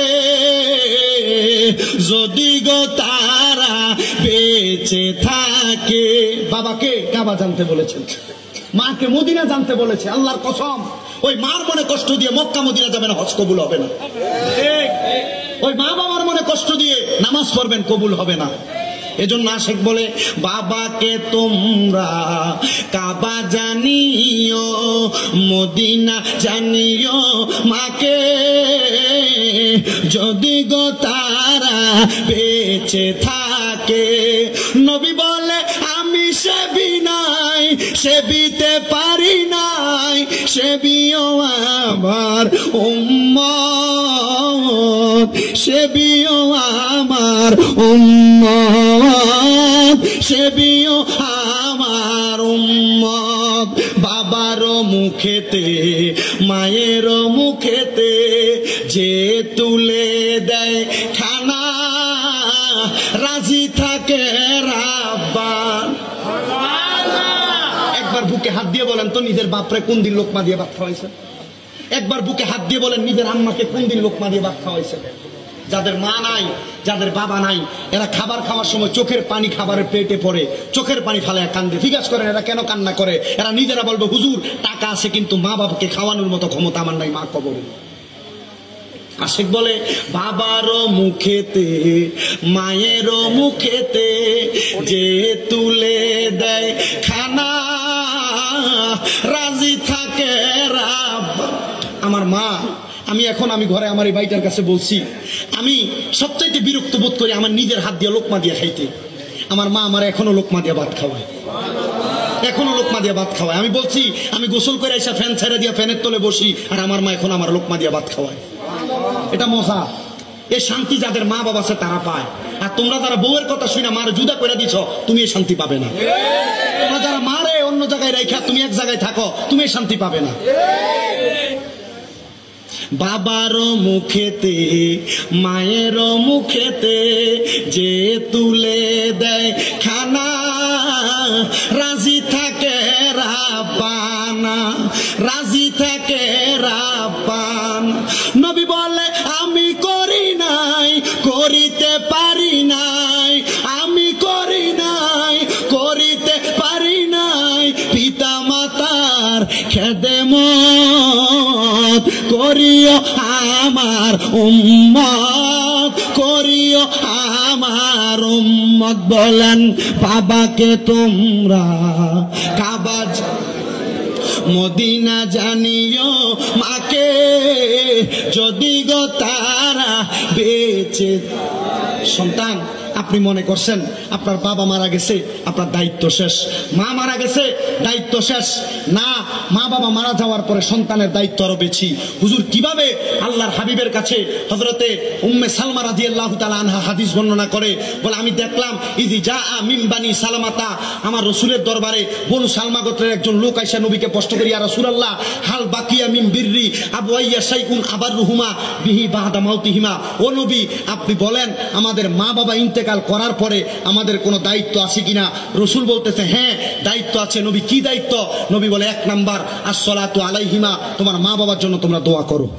যদি গো তারা বেঁচে থাকে। বাবাকে কাবা জানতে বলেছেন, মাকে মদিনা জানতে বলেছে। আল্লাহর কসম, ওই মার মনে কষ্ট দিয়ে মক্কা মদিনা যাবে না, হজ কবুল হবে না। ওই মা বাবার মনে কষ্ট দিয়ে নামাজ পড়বেন, কবুল হবে না। এজন্য আশেক বলে, বাবাকে তোমরা কাবা জানিও, মদিনা জানিও, মাকে যদি গো তারা বেঁচে থাকে। নবী বলে, আমি সে বিনা সেবিতে পারি নাই, সেবিও আমার উম্মত, সেবিও আমার উম্মত, সেবিও আমার উম্মত। বাবারও মুখেতে মায়েরও মুখেতে যে তুলে দেয় খানা, রাজি থাকে রাব্বান। একবার বুকে হাত দিয়ে বলেন তো নিজের বাপরে কোন দিন লোকমা দিয়ে ভাত খাওয়াইছে? একবার বুকে হাত দিয়ে বলেন নিজের আম্মাকে কোন দিন লোকমা দিয়ে ভাত খাওয়াইছে? যাদের মা নাই, যাদের বাবা নাই, এরা খাবার খাওয়ার সময় চোখের পানি খাবারের পেটে পড়ে, চোখের পানি ফালায় কান্দে। জিজ্ঞাস করেন এরা কেন কান্না করে? এরা নিজেরা বলবে হুজুর টাকা আছে কিন্তু মা বাবাকে খাওয়ানোর মতো ক্ষমতা আমার নাই, মা কবরে। আশিক বলে বাবারও মুখেতে মায়েরও মুখেতে যে তুলে দেয় খানা, রাজি থাকে রাব্বা। আমার মা, আমি এখন আমি ঘরে আমার এই ভাইটার কাছে বলছি, আমি সবচাইতে বিরক্ত বোধ করি আমার নিজের হাত দিয়ে লোকমা দিয়ে খাইতে। আমার মা আমার এখনো লোকমা দিয়ে ভাত খাওয়ায়, এখনো লোকমা দিয়ে ভাত খাওয়ায়। আমি বলছি আমি গোসল করে এসে ফ্যান ছেড়ে দিয়ে ফ্যানের তলে বসি, আর আমার মা এখন আমার লোকমা দিয়ে ভাত খাওয়ায়। এটা মজা। এই শান্তি যাদের মা বাবা আছে তারা পায়। আর তোমরা যারা বউয়ের কথা শুনে মার জুদা করে দিছ, তুমি এই শান্তি পাবে না। তোমরা যারা মারে অন্য জায়গায় রেখা তুমি এক জায়গায় থাকো, তুমি এই শান্তি পাবে না। বাবারও মুখেতে মায়েরও মুখেতে যে তুলে দেয় খানা, রাজি থাকে রাব্বানা, রাজি থাকে রাব্বানা। নবী বলে আমি করি নাই, করিতে পারি নাই, আমি করি নাই, করিতে পারি নাই, পিতা মাতার খেদমত করিও আমার উম্মত, করিও আমার উম্মত। বলেন বাবাকে তোমরা কাবা মদিনা জানিও, মাকে যদি গো তারা বেঁচে। সন্তান আপনি মনে করছেন আপনার বাবা মারা গেছে, আপনার দায়িত্ব শেষ, মা মারা গেছে দায়িত্ব শেষ। না, মা বাবা মারা যাওয়ার পরে সন্তানের দায়িত্ব আরো বেশি। হুজুর কিভাবে আল্লাহর হাবিবের কাছে হযরতে উম্মে সালমা রাদিয়াল্লাহু তাআলা আনহা হাদিস বর্ণনা করে, বলে আমি দেখলাম ইজি জা মিন বানি সালামাতা, আমার রাসূলের দরবারে বনু সালমা গোত্রের একজন লোক আইসা নবীকে প্রশ্ন করি, ইয়া রাসূলুল্লাহ হাল বাকিয়া মিন বিররি আবওয়াইয়া শাইউন আবাররুহুমা বিহি বাদা মাউতিহিমা। ও নবী আপনি বলেন আমাদের মা বাবা ইন্তেকাল করার পরে আমাদের কোনো দায়িত্ব আছে কিনা? রাসূল বলতেছে হ্যাঁ দায়িত্ব আছে। নবী কি দায়িত্ব? নবী বলে এক নাম্বার আসসালাতু আলাইহিমা, তোমার মা বাবার জন্য তোমরা দোয়া করো।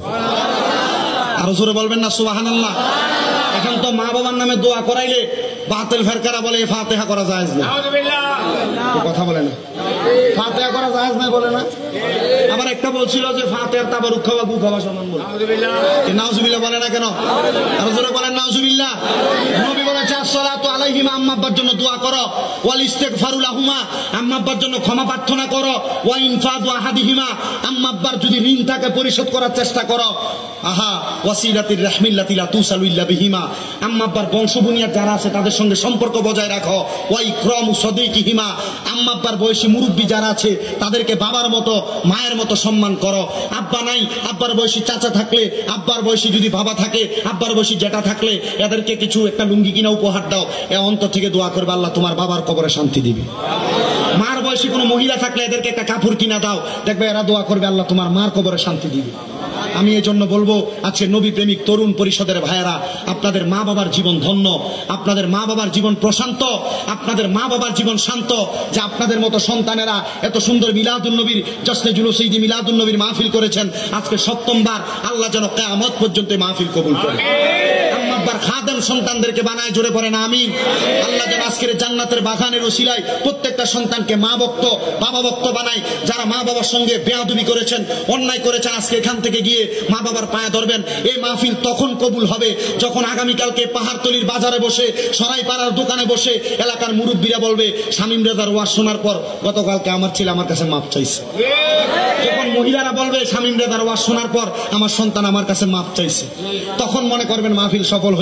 আরো জোরে বলবেন না সুবহানাল্লাহ। এখন তো মা বাবার নামে দোয়া করাইলে বাতিল ফেরকারা বলে ফাতিহা করা জায়েজ না। কথা বলে না, ফাতিহা করা জায়েজ না বলে না। আবার একটা বলছিল যে ফাতিহার তাবারুক খাওয়া গু খাওয়া সমান বলে। নাউজুবিল্লাহ বলে না কেন? আরো জোরে বলেন নাউজুবিল্লাহ। নবী বলেছে আসসালাতু আলাইহিমা, আম্মা আব্বার জন্য দোয়া করো, ওয়াল ইস্তিগফারু লাহুমা, আম্মা আব্বার জন্য ক্ষমা প্রার্থনা করো, ওয়া ইনফাদু আহাদিহিমা, আম্মা আব্বার যদি ঋণ থাকে পরিশোধ করার চেষ্টা করো। আহা ওয়াসিলাতির রাহমিল্লাতি লা তুসালু ইল্লা বিহিমা, আম্মা আব্বার বংশবুনিয়াদ যারা আছে তাদের সঙ্গে সম্পর্ক বজায় রাখো। ওয়া ইকরামু সাদিকিহিমা, আম্মা আব্বার বয়সী মুরব্বী যারা আছে তাদেরকে বাবার মতো মায়ের মতো সম্মান করো। আব্বা নাই, আব্বার বয়সী চাচা থাকলে, আব্বার বয়সী যদি বাবা থাকে, আব্বার বয়সী জেঠা থাকলে এদেরকে কিছু একটা লুঙ্গি কিনা উপহার দাও। এ অন্তর থেকে দোয়া করবে আল্লাহ তোমার বাবার কবরে শান্তি দিবে। মার বয়সী কোনো মহিলা থাকলে এদেরকে একটা কাপড় কিনা দাও, দেখবে এরা দোয়া করবে আল্লাহ তোমার মার কবরে শান্তি দিবে। আমি এই জন্য বলবো আজকে নবী প্রেমিক তরুণ পরিষদের ভাইয়েরা, আপনাদের মা বাবার জীবন ধন্য, আপনাদের মা বাবার জীবন প্রশান্ত, আপনাদের মা বাবার জীবন শান্ত, যে আপনাদের মতো সন্তানেরা এত সুন্দর মিলাদুন নবীর জশ্নে জুলুস ঈদ মিলাদুন নবীর মাহফিল করেছেন। আজকে সপ্তমবার, আল্লাহ যেন কিয়ামত পর্যন্ত মাহফিল কবুল করে। আম্মাব্বার খাদেম সন্তানদেরকে বানায়, জোরে পড়েন আমিন। আল্লাহ যেন আজকের জান্নাতের বাগানের ওসিলায় প্রত্যেকটা সন্তানকে মা ভক্ত বাবা ভক্ত বানায়। যারা মা বাবার সঙ্গে বেয়াদবি করেছেন, অন্যায় করেছেন, আজকে এখান থেকে গিয়ে মা বাবার পায়ে ধরবেন। এই মাহফিল তখন কবুল হবে যখন আগামীকালকে পাহাড়তলির বাজারে বসে, সরাইপাড়ার দোকানে বসে এলাকার মুরব্বীরা বলবে শামীম রেজার ওয়াজ শোনার পর গতকালকে আমার ছেলে আমার কাছে মাপ চাইছে। যখন মহিলারা বলবে শামীম রেজার ওয়াজ শোনার পর আমার সন্তান আমার কাছে মাপ চাইছে, তখন মনে করবেন মাহফিল সফল হয়েছে।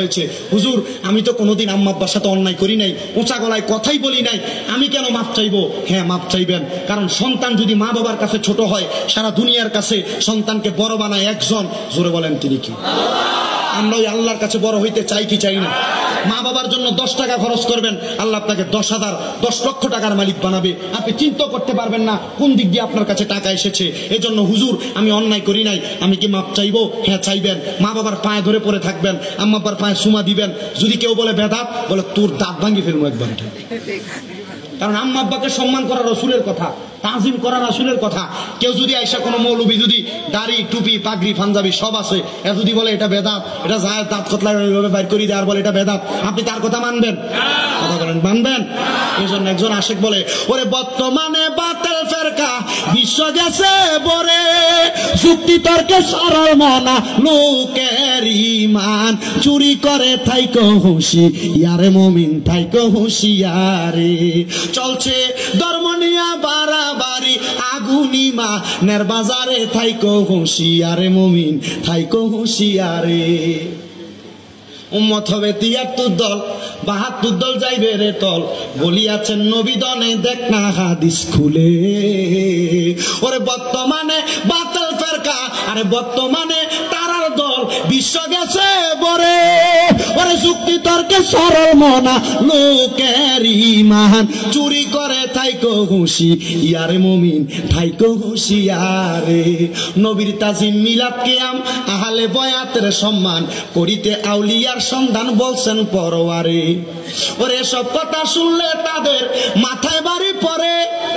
করেছে, হুজুর আমি তো কোনোদিন আম্মা আব্বার সাথে অন্যায় করি নাই, উঁচা গলায় কথাই বলি নাই, আমি কেন মাপ চাইবো? হ্যাঁ মাপ চাইবেন, কারণ সন্তান যদি মা বাবার কাছে ছোট হয়, সারা দুনিয়ার কাছে সন্তানকে বড় বানায় একজন, জোরে বলেন তিনি কি? আমরা ওই আল্লাহর কাছে বড় হইতে চাই কি চাই না? মা বাবার জন্য দশ টাকা খরচ করবেন, আল্লাহ আপনাকে দশ হাজার দশ লক্ষ টাকার মালিক বানাবে। আপনি চিন্তা করতে পারবেন না কোন দিক দিয়ে আপনার কাছে টাকা এসেছে। এজন্য হুজুর আমি অন্যায় করি নাই, আমি কি মাপ চাইবো? হ্যাঁ চাইবেন। মা বাবার পায়ে ধরে পড়ে থাকবেন, আম্মা বাবার পায়ে সুমা দিবেন। যদি কেউ বলে বেদাত, বলে তোর দাঁত ভাঙি ফেলবো একবার। কারণ আম্মা আব্বাকে সম্মান করা রসুলের কথা, তাজিম করা রসুলের কথা। কেউ যদি আইসা কোনো মৌলবি যদি দাড়ি টুপি পাগড়ি পাঞ্জাবি সব আছে, এ যদি বলে এটা বেদাত, এটা যায় দাঁত কতলা বাইর করে দেওয়ার বলে এটা বেদাত, আপনি তার কথা মানবেন? কথা বলেন, মানবেন? এই জন্য একজন আশেক বলে, ওরে বর্তমানে বাতিল ফেরকা বিশ্ব গেছে বরে, যুক্তি তর্কে সরল মনা লোকের ইমান, চুরি করে থাইকো হুঁশি ইয়ারে মুমিন থাইকো হুঁশিয়ারে, চলছে ধর্ম নিয়া বাড়াবাড়ি আগুনিমা নের বাজারে থাইকো হুঁশিয়ারে মুমিন থাইকো হুঁশিয়ারে। উম্মত হবে তিয়াত্তর দল, বাহাত্তর দল যাইবে রে তল, বলিয়াছেন নবীদনে দেখ না হাদিস খুলে। ওরে বর্তমানে বাতিল ফেরকা, আরে বর্তমানে তারার দল বিশ্ব গেছে বরে, ওরে যুক্তি তর্কে সরল মনা লোকের ইমান, চুরি করে থাইকো হুঁশি ইয়ারে মুমিন থাইকো হুঁশিয়ারে। নবীর তাজিম মিলাদ কিয়াম আহলে বয়াতের সম্মান করিতে আউলিয়ার সন্ধান বলছেন পরওয়ারে। ওরে সব কথা শুনলে তাদের মাথায় বাড়ি পড়ে।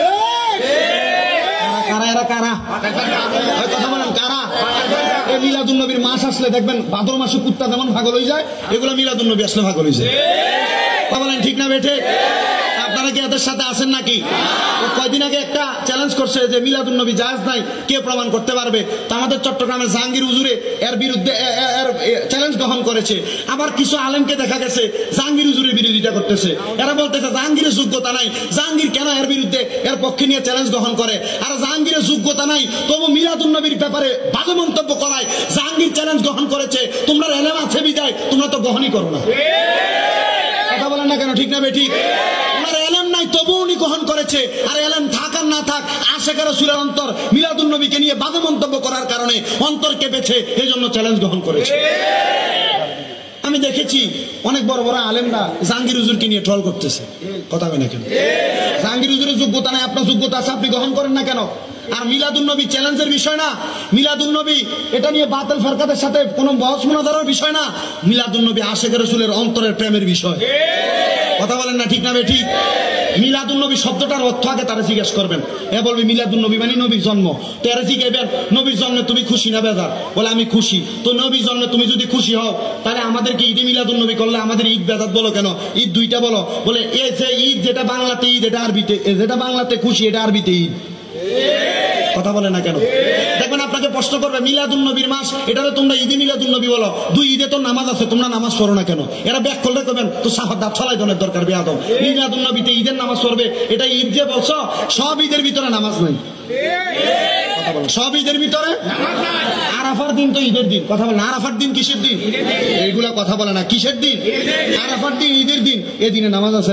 কারা এরা কারা? কথা বলেন কারা? এই মিলাদুন নবীর মাস আসলে দেখবেন ভাদর মাসে কুত্তা যেমন পাগল হয়ে যায়, এগুলো মিলাদুন নবী আসলে পাগল হয়ে যায়। কথা বলেন ঠিক না বেঠে? আপনারা কি এদের সাথে আছেন নাকি? কয়দিন আগে একটা চ্যালেঞ্জ করছে যে মিলাদুন নবী জায়েজ নাই, কে প্রমাণ করতে পারবে? তো আমাদের চট্টগ্রামের জাহাঙ্গীর হুজুরে এর বিরুদ্ধে চ্যালেঞ্জ গ্রহণ করেছে। আবার কিছু আলেমকে দেখা গেছে জাহাঙ্গীর হুজুরের বিরোধিতা করতেছে। এরা বলতেছে জাহাঙ্গীরের যোগ্যতা নাই, জাহাঙ্গীর কেন এর বিরুদ্ধে এর পক্ষে নিয়ে চ্যালেঞ্জ গ্রহণ করে? আর জাহাঙ্গীরের যোগ্যতা নাই, তবু মিলাদুন নবীর ব্যাপারে বাজে মন্তব্য করায় জাহাঙ্গীর চ্যালেঞ্জ গ্রহণ করেছে। তোমরা এলেম আছে বিদায় তোমরা তো গ্রহণই করো না। কথা বলেন না কেন? ঠিক না বেঠিক? এলেম নাই তবু উনি গ্রহণ করেছে। আর এলেম থাক আর না থাক, আশেকের রাসূলের অন্তর মিলাদুন নবীকে নিয়ে বাজে মন্তব্য করার কারণে অন্তর কেঁপেছে, এই জন্য চ্যালেঞ্জ গ্রহণ করেছে। আমি দেখেছি অনেক বড় বড় আলেমরা জাহাঙ্গীর হুজুরকে নিয়ে ট্রল করতেছে। কথা হয় না কেন? জাহাঙ্গীর হুজুরের যোগ্যতা নাই, আপনার যোগ্যতা আছে, আপনি গ্রহণ করেন না কেন? আর মিলাদুন নবী চ্যালেঞ্জের বিষয় না, মিলাদুন নবী এটা নিয়ে বাতিল ফেরকাদের সাথে কোনো বহস মুনাজারার বিষয় না, মিলাদুন নবী আশেকের রাসূলের অন্তরের প্রেমের বিষয়। কথা বলেন না ঠিক না বেঠিক? মিলাদুন নবী শব্দটার অর্থ আগে তারা জিজ্ঞেস করবেন। এ বলবি মিলাদুন নবী মানে নবীর জন্ম। তো এরা জিজ্ঞাসবেন নবীর জন্মে তুমি খুশি না বেজার? বলে আমি খুশি। তো নবীর জন্মে তুমি যদি খুশি হও, তাহলে আমাদেরকে ঈদে মিলাদুন নবী করলে আমাদের ঈদ বেজাত বলো কেন? ঈদ দুইটা বলো। বলে এ যে ঈদ যেটা বাংলাতে ঈদ, এটা আরবিতে, যেটা বাংলাতে খুশি এটা আরবিতে ঈদ। কথা বলে না কেন? দেখবেন আপনাকে প্রশ্ন করবে মিলাদুন নবীর মাস, এটারে তোমরা ঈদে মিলাদুন নবী বলো, দুই ঈদে তো নামাজ আছে, তোমরা নামাজ পড়ো না কেন? এরা ব্যাক করলে করবেন তো সাফার দাঁত ছলাই দনের দরকার বেয়াদব। মিলাদুন নবীতে ঈদের নামাজ পড়বে, এটা ঈদ যে বলছো, সব ঈদের ভিতরে নামাজ নাই। কথা বলো, সব ঈদের ভিতরে আরাফার দিন তো ঈদের দিন। কথা বলে আরাফার দিন কিসের দিন? এইগুলা কথা বলে না, কিসের দিন? আরাফার দিন ঈদের দিন, এই দিনে নামাজ আছে?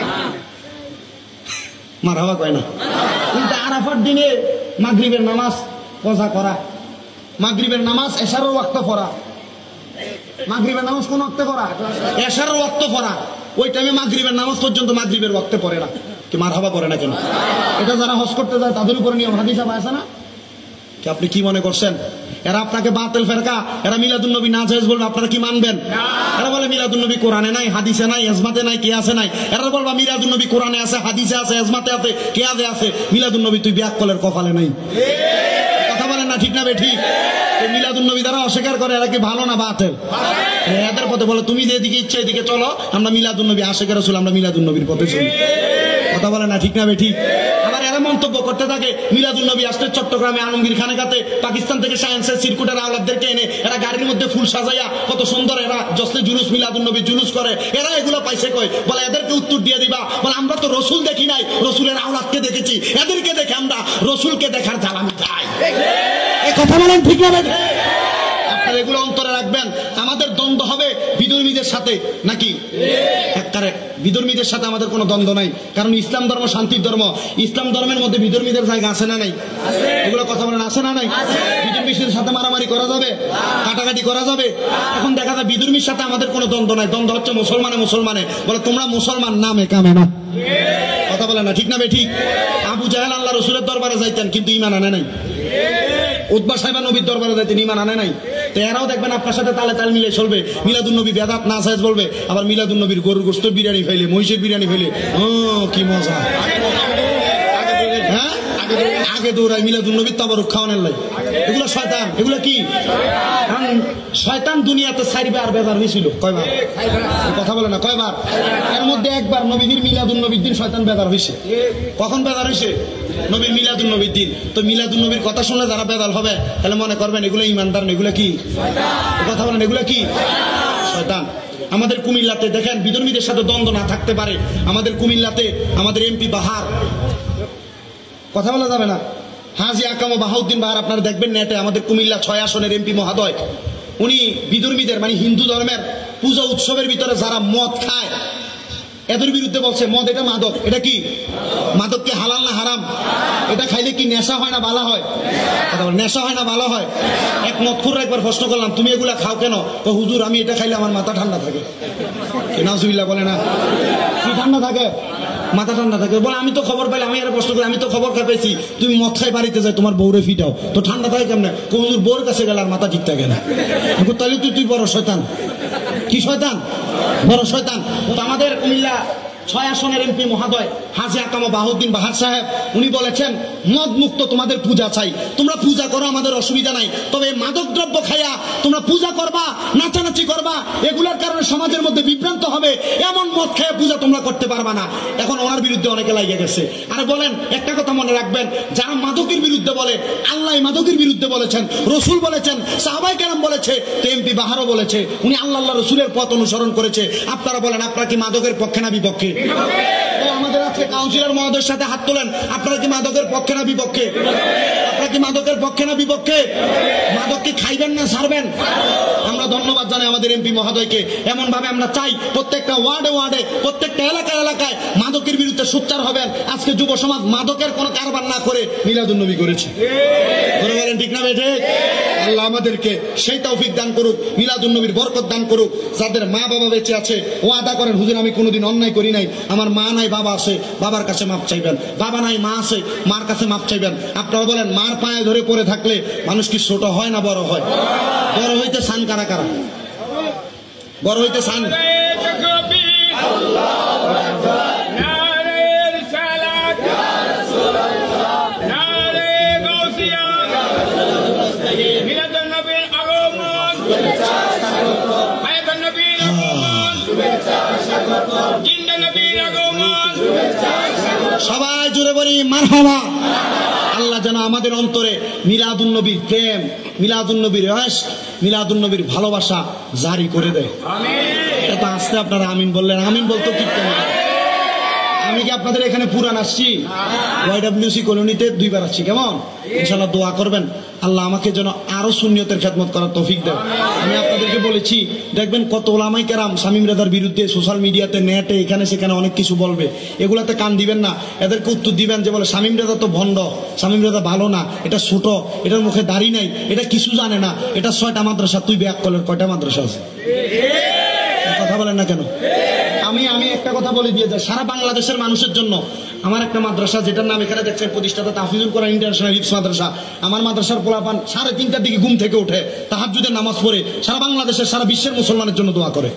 মারহাবা কয় না। কিন্তু আরাফার দিনে মাগরিবের নামাজ কজা করা, মাগরিবের নামাজ এশারের ওয়াক্ত পড়া, মাগরিবের নামাজ কোন ওয়াক্তে পড়া? এশারের ওয়াক্ত পড়া। ওই টাইমে মাগরিবের নামাজ পর্যন্ত মাগরিবের ওয়াক্তে পড়ে না। কি মারহাবা পড়ে না কেন? এটা যারা হজ করতে যায় তাদের উপরে নিয়ম হাদিস আছে না? কি আপনি কি মনে করছেন এরা আপনাকে বাতিল ফেরকা, এরা মিলাদুন নবী না জায়েজ বলবে, আপনারা কি মানবেন? এরা বলে মিলাদুন নবী কোরআনে নাই, হাদিসে নাই, এজমাতে নাই, কিয়াসে নাই। এরা বলবা মিলাদুন নবী কোরআনে আছে, হাদিসে আছে, এজমাতে আছে, কিয়াসে আছে, মিলাদুন নবী তুই ব্যাককলের কপালে নাই। কথা বলেন না ঠিক না বে ঠিক? মিলাদুন নবী দ্বারা অস্বীকার করে, এরা কি ভালো না বাতিল? এদের পথে বলে তুমি যেদিকে ইচ্ছা এদিকে চলো, আমরা মিলাদুন নবী আশিকের রাসূল, আমরা মিলাদুন নবীর পথে চলি। কথা বলে না ঠিক না বে ঠিক? আবার এরা মন্তব্য করতে থাকে মিলাদুন নবী আসলে চট্টগ্রামে আলমগীর খানেকাতে পাকিস্তান থেকে সায়েন্সের সিরকুটের আওলাদদেরকে এনে এরা গাড়ির মধ্যে ফুল সাজাইয়া কত সুন্দর এরা জসলে জুলুস মিলাদুন নবী জুলুস করে। এরা এগুলো পাইছে কই? বলে এদেরকে উত্তর দিয়ে দিবা, বলে আমরা তো রসুল দেখি নাই, রসুলের আওলাদকে দেখেছি, এদেরকে দেখে আমরা রসুলকে দেখার জ্বালানি চাই। এই কথা বলেন ঠিক না? আপনারা এগুলো অন্তরে রাখবেন। আমাদের আমাদের দ্বন্দ্ব হবে বিধর্মীদের সাথে নাকি? কারেক্ট, বিধর্মীদের সাথে আমাদের কোনো দ্বন্দ্ব নাই, কারণ ইসলাম ধর্ম শান্তির ধর্ম। ইসলাম ধর্মের মধ্যে বিধর্মীদের জায়গা আছে না নাই? এগুলো কথা বলেন, আছে না নাই? বিধর্মীদের সাথে মারামারি করা যাবে, কাটাকাটি করা যাবে। এখন দেখা যায় বিধর্মীর সাথে আমাদের কোনো দ্বন্দ্ব নাই, দ্বন্দ্ব হচ্ছে মুসলমানে মুসলমানে বলে তোমরা মুসলমান নামে কামে না, কথা বলে না, ঠিক না বে ঠিক? আবু জাহেল আল্লাহ রসুলের দরবারে যাইতেন কিন্তু ঈমান আনে নাই। উতবা সাহেবা নবীর দরবারে যাইতেন, ঈমান আনে নাই। তো এরাও দেখবেন আপনার সাথে তালে তাল মিলে চলবে, মিলাদুন নবী বেদাত না সাইজ বলবে, আবার মিলাদুন নবীর গরুর গোশত বিরিয়ানি ফেলে, মহিষের বিরিয়ানি ফেলে, ও কি মজা। হ্যাঁ, আগে দৌড়ায় মিলাদুন নবীর তাবারুক খাওয়ানোর লাই। এগুলো শয়তান, এগুলো কি? কারণ শয়তান দুনিয়াতে চারবার আর বেজার হয়েছিল, কয়বার? কথা বলে না, কয়বার? এর মধ্যে একবার নবীর মিলাদুন নবীর দিন শয়তান বেজার হয়েছে। কখন বেজার হয়েছে? নবীর মিলাদুন নবীর দিন। তো মিলাদুন নবীর কথা শুনলে যারা বেদাল হবে তাহলে মনে করবেন এগুলো ইমানদার, এগুলো কি? কথা বলেন, এগুলো কি? শয়তান। আমাদের কুমিল্লাতে দেখেন বিধর্মীদের সাথে দ্বন্দ্ব না থাকতে পারে, আমাদের কুমিল্লাতে আমাদের এমপি বাহার, কথা বলা যাবে না, হাজি আকাম বাহাউদ্দিন বাহার, আপনারা দেখবেন নেটে, আমাদের কুমিল্লা ছয় আসনের এমপি মহোদয়, উনি বিধর্মীদের মানে হিন্দু ধর্মের পূজা উৎসবের ভিতরে যারা মদ খায় এদের বিরুদ্ধে বলছে মদ এটা মাদক। এটা কি মাদক? কি হালাল না হারাম? এটা খাইলে কি নেশা হয় না ভালো হয়? নেশা হয় না ভালো হয়? এক মদখুর একবার প্রশ্ন করলাম তুমি এগুলা খাও কেন? তো হুজুর আমি এটা খাইলে আমার মাথা ঠান্ডা থাকে। নাউজুবিল্লাহ বলে না, কি ঠান্ডা থাকে? মাথা ঠান্ডা থাকে। বলে আমি তো খবর পাইলাম, আমি আর প্রশ্ন করি, আমি তো খবর পেয়েছি তুমি মদ খাই বাড়িতে যাই তোমার বউরে ফিটাও, তো ঠান্ডা থাকে কেমনে? হুজুর বউর কাছে গেলে আর মাথা ঠিক থাকে না। তাহলে তুই তুই বড় শয়তান। কি শয়তান? বড় শয়তান। তো আমাদের কুমিল্লা ছয় আসনের এমপি মহোদয় হাজি আকাম বাহাউদ্দিন বাহার সাহেব উনি বলেছেন মদ মুক্ত তোমাদের পূজা চাই, তোমরা পূজা করো আমাদের অসুবিধা নাই, তবে মাদক দ্রব্য খাইয়া তোমরা পূজা করবা, নাচানাচি করবা, এগুলোর কারণে সমাজের মধ্যে বিভ্রান্ত হবে, এমন মদ খাইয়া পূজা তোমরা করতে পারবা না। এখন ওনার বিরুদ্ধে অনেকে লাগিয়ে গেছে। আর বলেন একটা কথা মনে রাখবেন, যারা মাদকের বিরুদ্ধে বলে আল্লাহ মাদকের বিরুদ্ধে বলেছেন, রসুল বলেছেন, সাহাবায়ে কেরাম বলেছে, তো এমপি বাহারও বলেছে উনি আল্লাহ আল্লাহ রসুলের পথ অনুসরণ করেছে। আপনারা বলেন আপনারা কি মাদকের পক্ষে না বিপক্ষে? আমাদের আজকে কাউন্সিলর মহোদয়ের সাথে হাত তোলেন, আপনারা কি মাদকের পক্ষে না বিপক্ষে? আপনারা কি মাদকের পক্ষে না বিপক্ষে? মাদক কি খাইবেন না ছাড়বেন? আমরা ধন্যবাদ জানাই আমাদের এমপি মহোদয়কে। এমন ভাবে আমরা চাই প্রত্যেকটা ওয়ার্ডে ওয়ার্ডে, প্রত্যেকটা এলাকায় এলাকায় মাদকের বিরুদ্ধে সোচ্চার হবেন। আজকে যুব সমাজ মাদকের কোনো কারবার না করে মিলাদুন নবী করেছে, বলেন ঠিক না বেঠে? আল্লাহ আমাদেরকে সেই তৌফিক দান করুক, মিলাদুন নবীর বরকত দান করুক। যাদের মা বাবা বেঁচে আছে ও আদা করেন হুজুর আমি কোনোদিন অন্যায় করি নাই, আমার মা নাই বাবা আছে, বাবার কাছে মাপ চাইবেন, বাবা নাই মা আছে, মার কাছে মাপ চাইবেন। আপনারা বলেন মার পায়ে ধরে পড়ে থাকলে মানুষ কি ছোট হয় না বড় হয়? বড় হইতে সান কারা কারা? বড় হইতে সান সবাই জুড়ে বলি মারহাবা। আল্লাহ যেন আমাদের অন্তরে মিলাদুন নবীর প্রেম, মিলাদুন নবীর ইশক, মিলাদুন নবীর ভালোবাসা জারি করে দেয়। এটা আসতে আপনারা আমিন বললেন, আমিন বলতো ঠিক কেন? আমি কি আপনাদের এখানে পুরান আসছি? ওয়াইডব্লিউসি কলোনিতে দুইবার আসছি। কেমন? ইনশাআল্লাহ দোয়া করবেন আল্লাহ আমাকে যেন আরো সুন্নিয়তের খেদমত করার তৌফিক দেয়। আমি আপনাদেরকে বলেছি দেখবেন কত ওলামায়ে কেরাম শামীম রেজার বিরুদ্ধে সোশ্যাল মিডিয়াতে নেটে এখানে সেখানে অনেক কিছু বলবে, এগুলাতে কান দিবেন না। এদেরকে উত্তর দিবেন যে বলে শামীম রেজা তো ভণ্ড, শামীম রেজা ভালো না, এটা ছোট, এটার মুখে দাড়ি নাই, এটা কিছু জানে না, এটা ছয়টা মাদ্রাসা, তুই ব্যাক কলের কয়টা মাদ্রাসা আছে? কথা বলেন না কেন? আমি আমি একটা কথা বলে দিয়ে যাই, সারা বাংলাদেশের মানুষের জন্য আমার একটা মাদ্রাসা যেটার নাম এখানে দেখছেন প্রতিষ্ঠাতা তাহফিজুল কোরআন ইন্টারন্যাশনাল হিফজ মাদ্রাসা, আমার মাদ্রাসার পোলাপান সাড়ে তিনটার দিকে ঘুম থেকে উঠে তাহাজ্জুদের নামাজ পড়ে সারা বাংলাদেশের সারা বিশ্বের মুসলমানের জন্য দোয়া করে।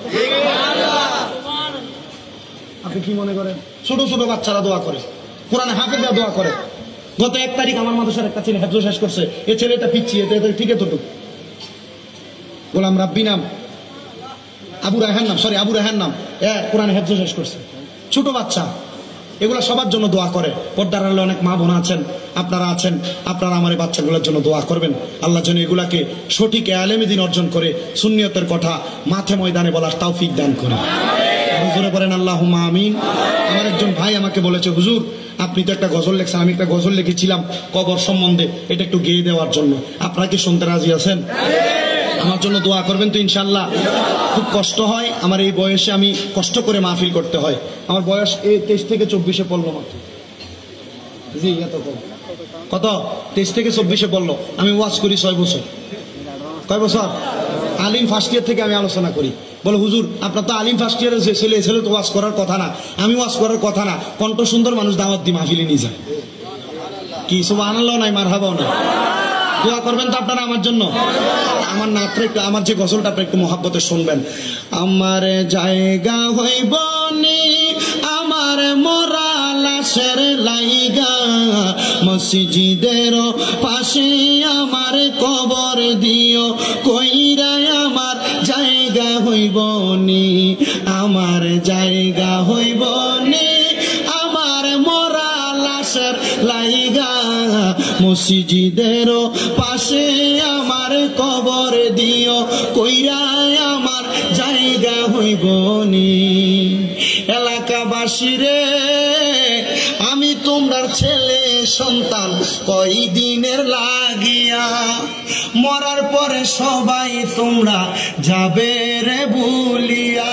আপনি কি মনে করেন? ছোট ছোট বাচ্চারা দোয়া করে, কোরআনে হাফেজরা দোয়া করে। গত এক তারিখ আমার মাদ্রাসার একটা ছেলে হেফজ শেষ করছে, এ ছেলেটা পিচ্ছি, এতে ঠিক এতটুকু গোলাম রাব্বি নাম, আবু রায়হান নাম, সরি আবু রায়হান নাম, এ কোরআন হেফজ শেষ করছে, ছোট বাচ্চা। এগুলা সবার জন্য দোয়া করে। পর্দার আড়ালে অনেক মা বোন আছেন, আপনারা আছেন, আপনারা আমার এই বাচ্চাগুলোর জন্য দোয়া করবেন। আল্লাহ যেন এগুলাকে সঠিক আলেমে দ্বীন অর্জন করে সুন্নিয়তের কথা মাঠে ময়দানে বলার তৌফিক দান করে। হুজুরে বলেন আল্লাহুম্মা আমিন। আমার একজন ভাই আমাকে বলেছে হুজুর আপনি তো একটা গজল লেখছেন, আমি একটা গজল লিখেছিলাম কবর সম্বন্ধে, এটা একটু গেয়ে দেওয়ার জন্য, আপনারা কি শুনতে রাজি আছেন? আমার জন্য দোয়া করবেন তো ইনশাআল্লাহ। খুব কষ্ট হয় আমার এই বয়সে, আমি কষ্ট করে মাহফিল করতে হয়। আমার বয়স এই তেইশ থেকে চব্বিশে পড়লো মাত্র। জি এত কম কত? তেইশ থেকে চব্বিশে পড়লো। আমি ওয়াজ করি ছয় বছর। কয় বছর? আলিম ফার্স্ট ইয়ার থেকে আমি আলোচনা করি। বলে হুজুর আপনার তো আলিম ফার্স্ট ইয়ারের যে ছেলে ছেলে তো ওয়াজ করার কথা না, আমি ওয়াজ করার কথা না, কণ্ঠ সুন্দর মানুষ দাওয়াত দি মাহফিলে নিয়ে যায়। কি সুবহানাল্লাহ নাই মারহাবাও না? দোয়া করবেন তো আপনারা আমার জন্য। আমার নাতটা একটু, আমার যে গজলটা একটু মহাব্বতে শুনবেন। আমার জায়গা হইব নি আমার মরা লাশের লাইগা, মসজিদের পাশে আমার কবর দিও কইরা, আমার জায়গা হইব নি আমার জায়গা হইব নি আমার মরা লাশের লাইগা, মসজিদের পাশে আমার কবর দিও কইরা, আমার জায়গা হইব নি। এলাকাবাসী রে আমি তোমরার ছেলে সন্তান কই দিনের লাগিয়া, মরার পরে সবাই তোমরা যাবে রে ভুলিয়া।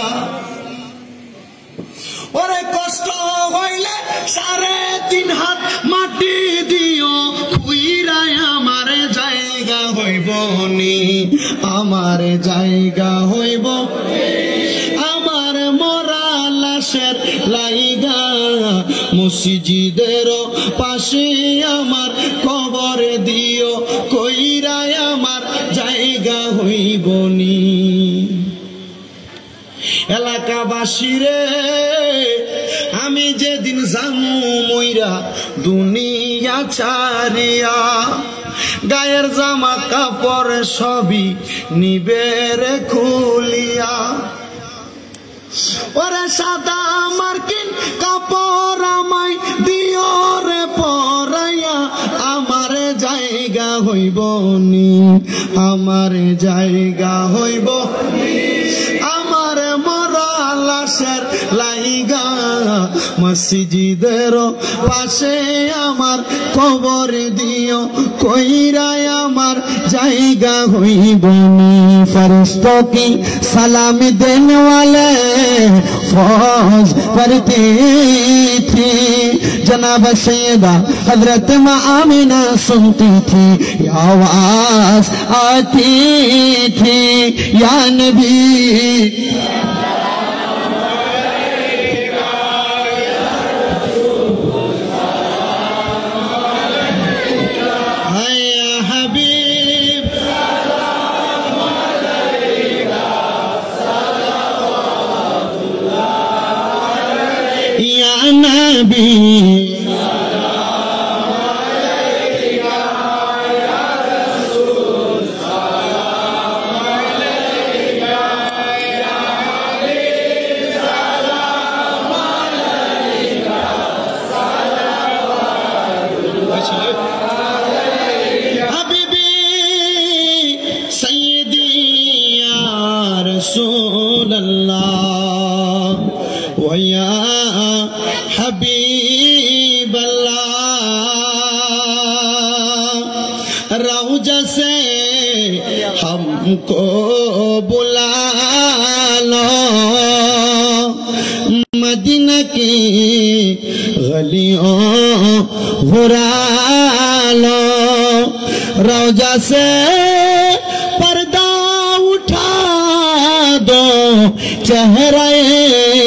ওরে কষ্ট হইলে সাড়ে তিন হাত মাটি দিও খুইরায়, আমার জায়গা হইব নি আমার জায়গা হইব আমার মরা লাশের লাইগা, মসজিদের পাশে আমার কবর দিও কইরায়, আমার জায়গা হইব নি। এলাকাবাসী রে আমি যেদিন জামু মইরা দুনিয়া ছাড়িয়া, গায়ের জামা কাপড় সবই নিবে রে খুলিয়া, ওরে সাদা মার্কিন কাপড় আমায় দিও রে পরাইয়া, আমার জায়গা হইব নি আমার জায়গা হইব আমার মরা লাশের লাইগা, মসজিদের পাশে আমার কবর দিও কইরায়, আমার জায়গা হইব নি। ফরিश्तों की सलामी देने वाले फौज पढ़ती थी, जनाब सैयदा हजरत मां आमिना सुनती थी, आवाज आती थी या नबी नबी हबीबी सैयदी या रसूल अल्लाह व या हबीब अल्लाह, रौजा से हमको बुला लो, मदीना की गलियों घुरा लो, रौजा से पर्दा उठा दो चेहरा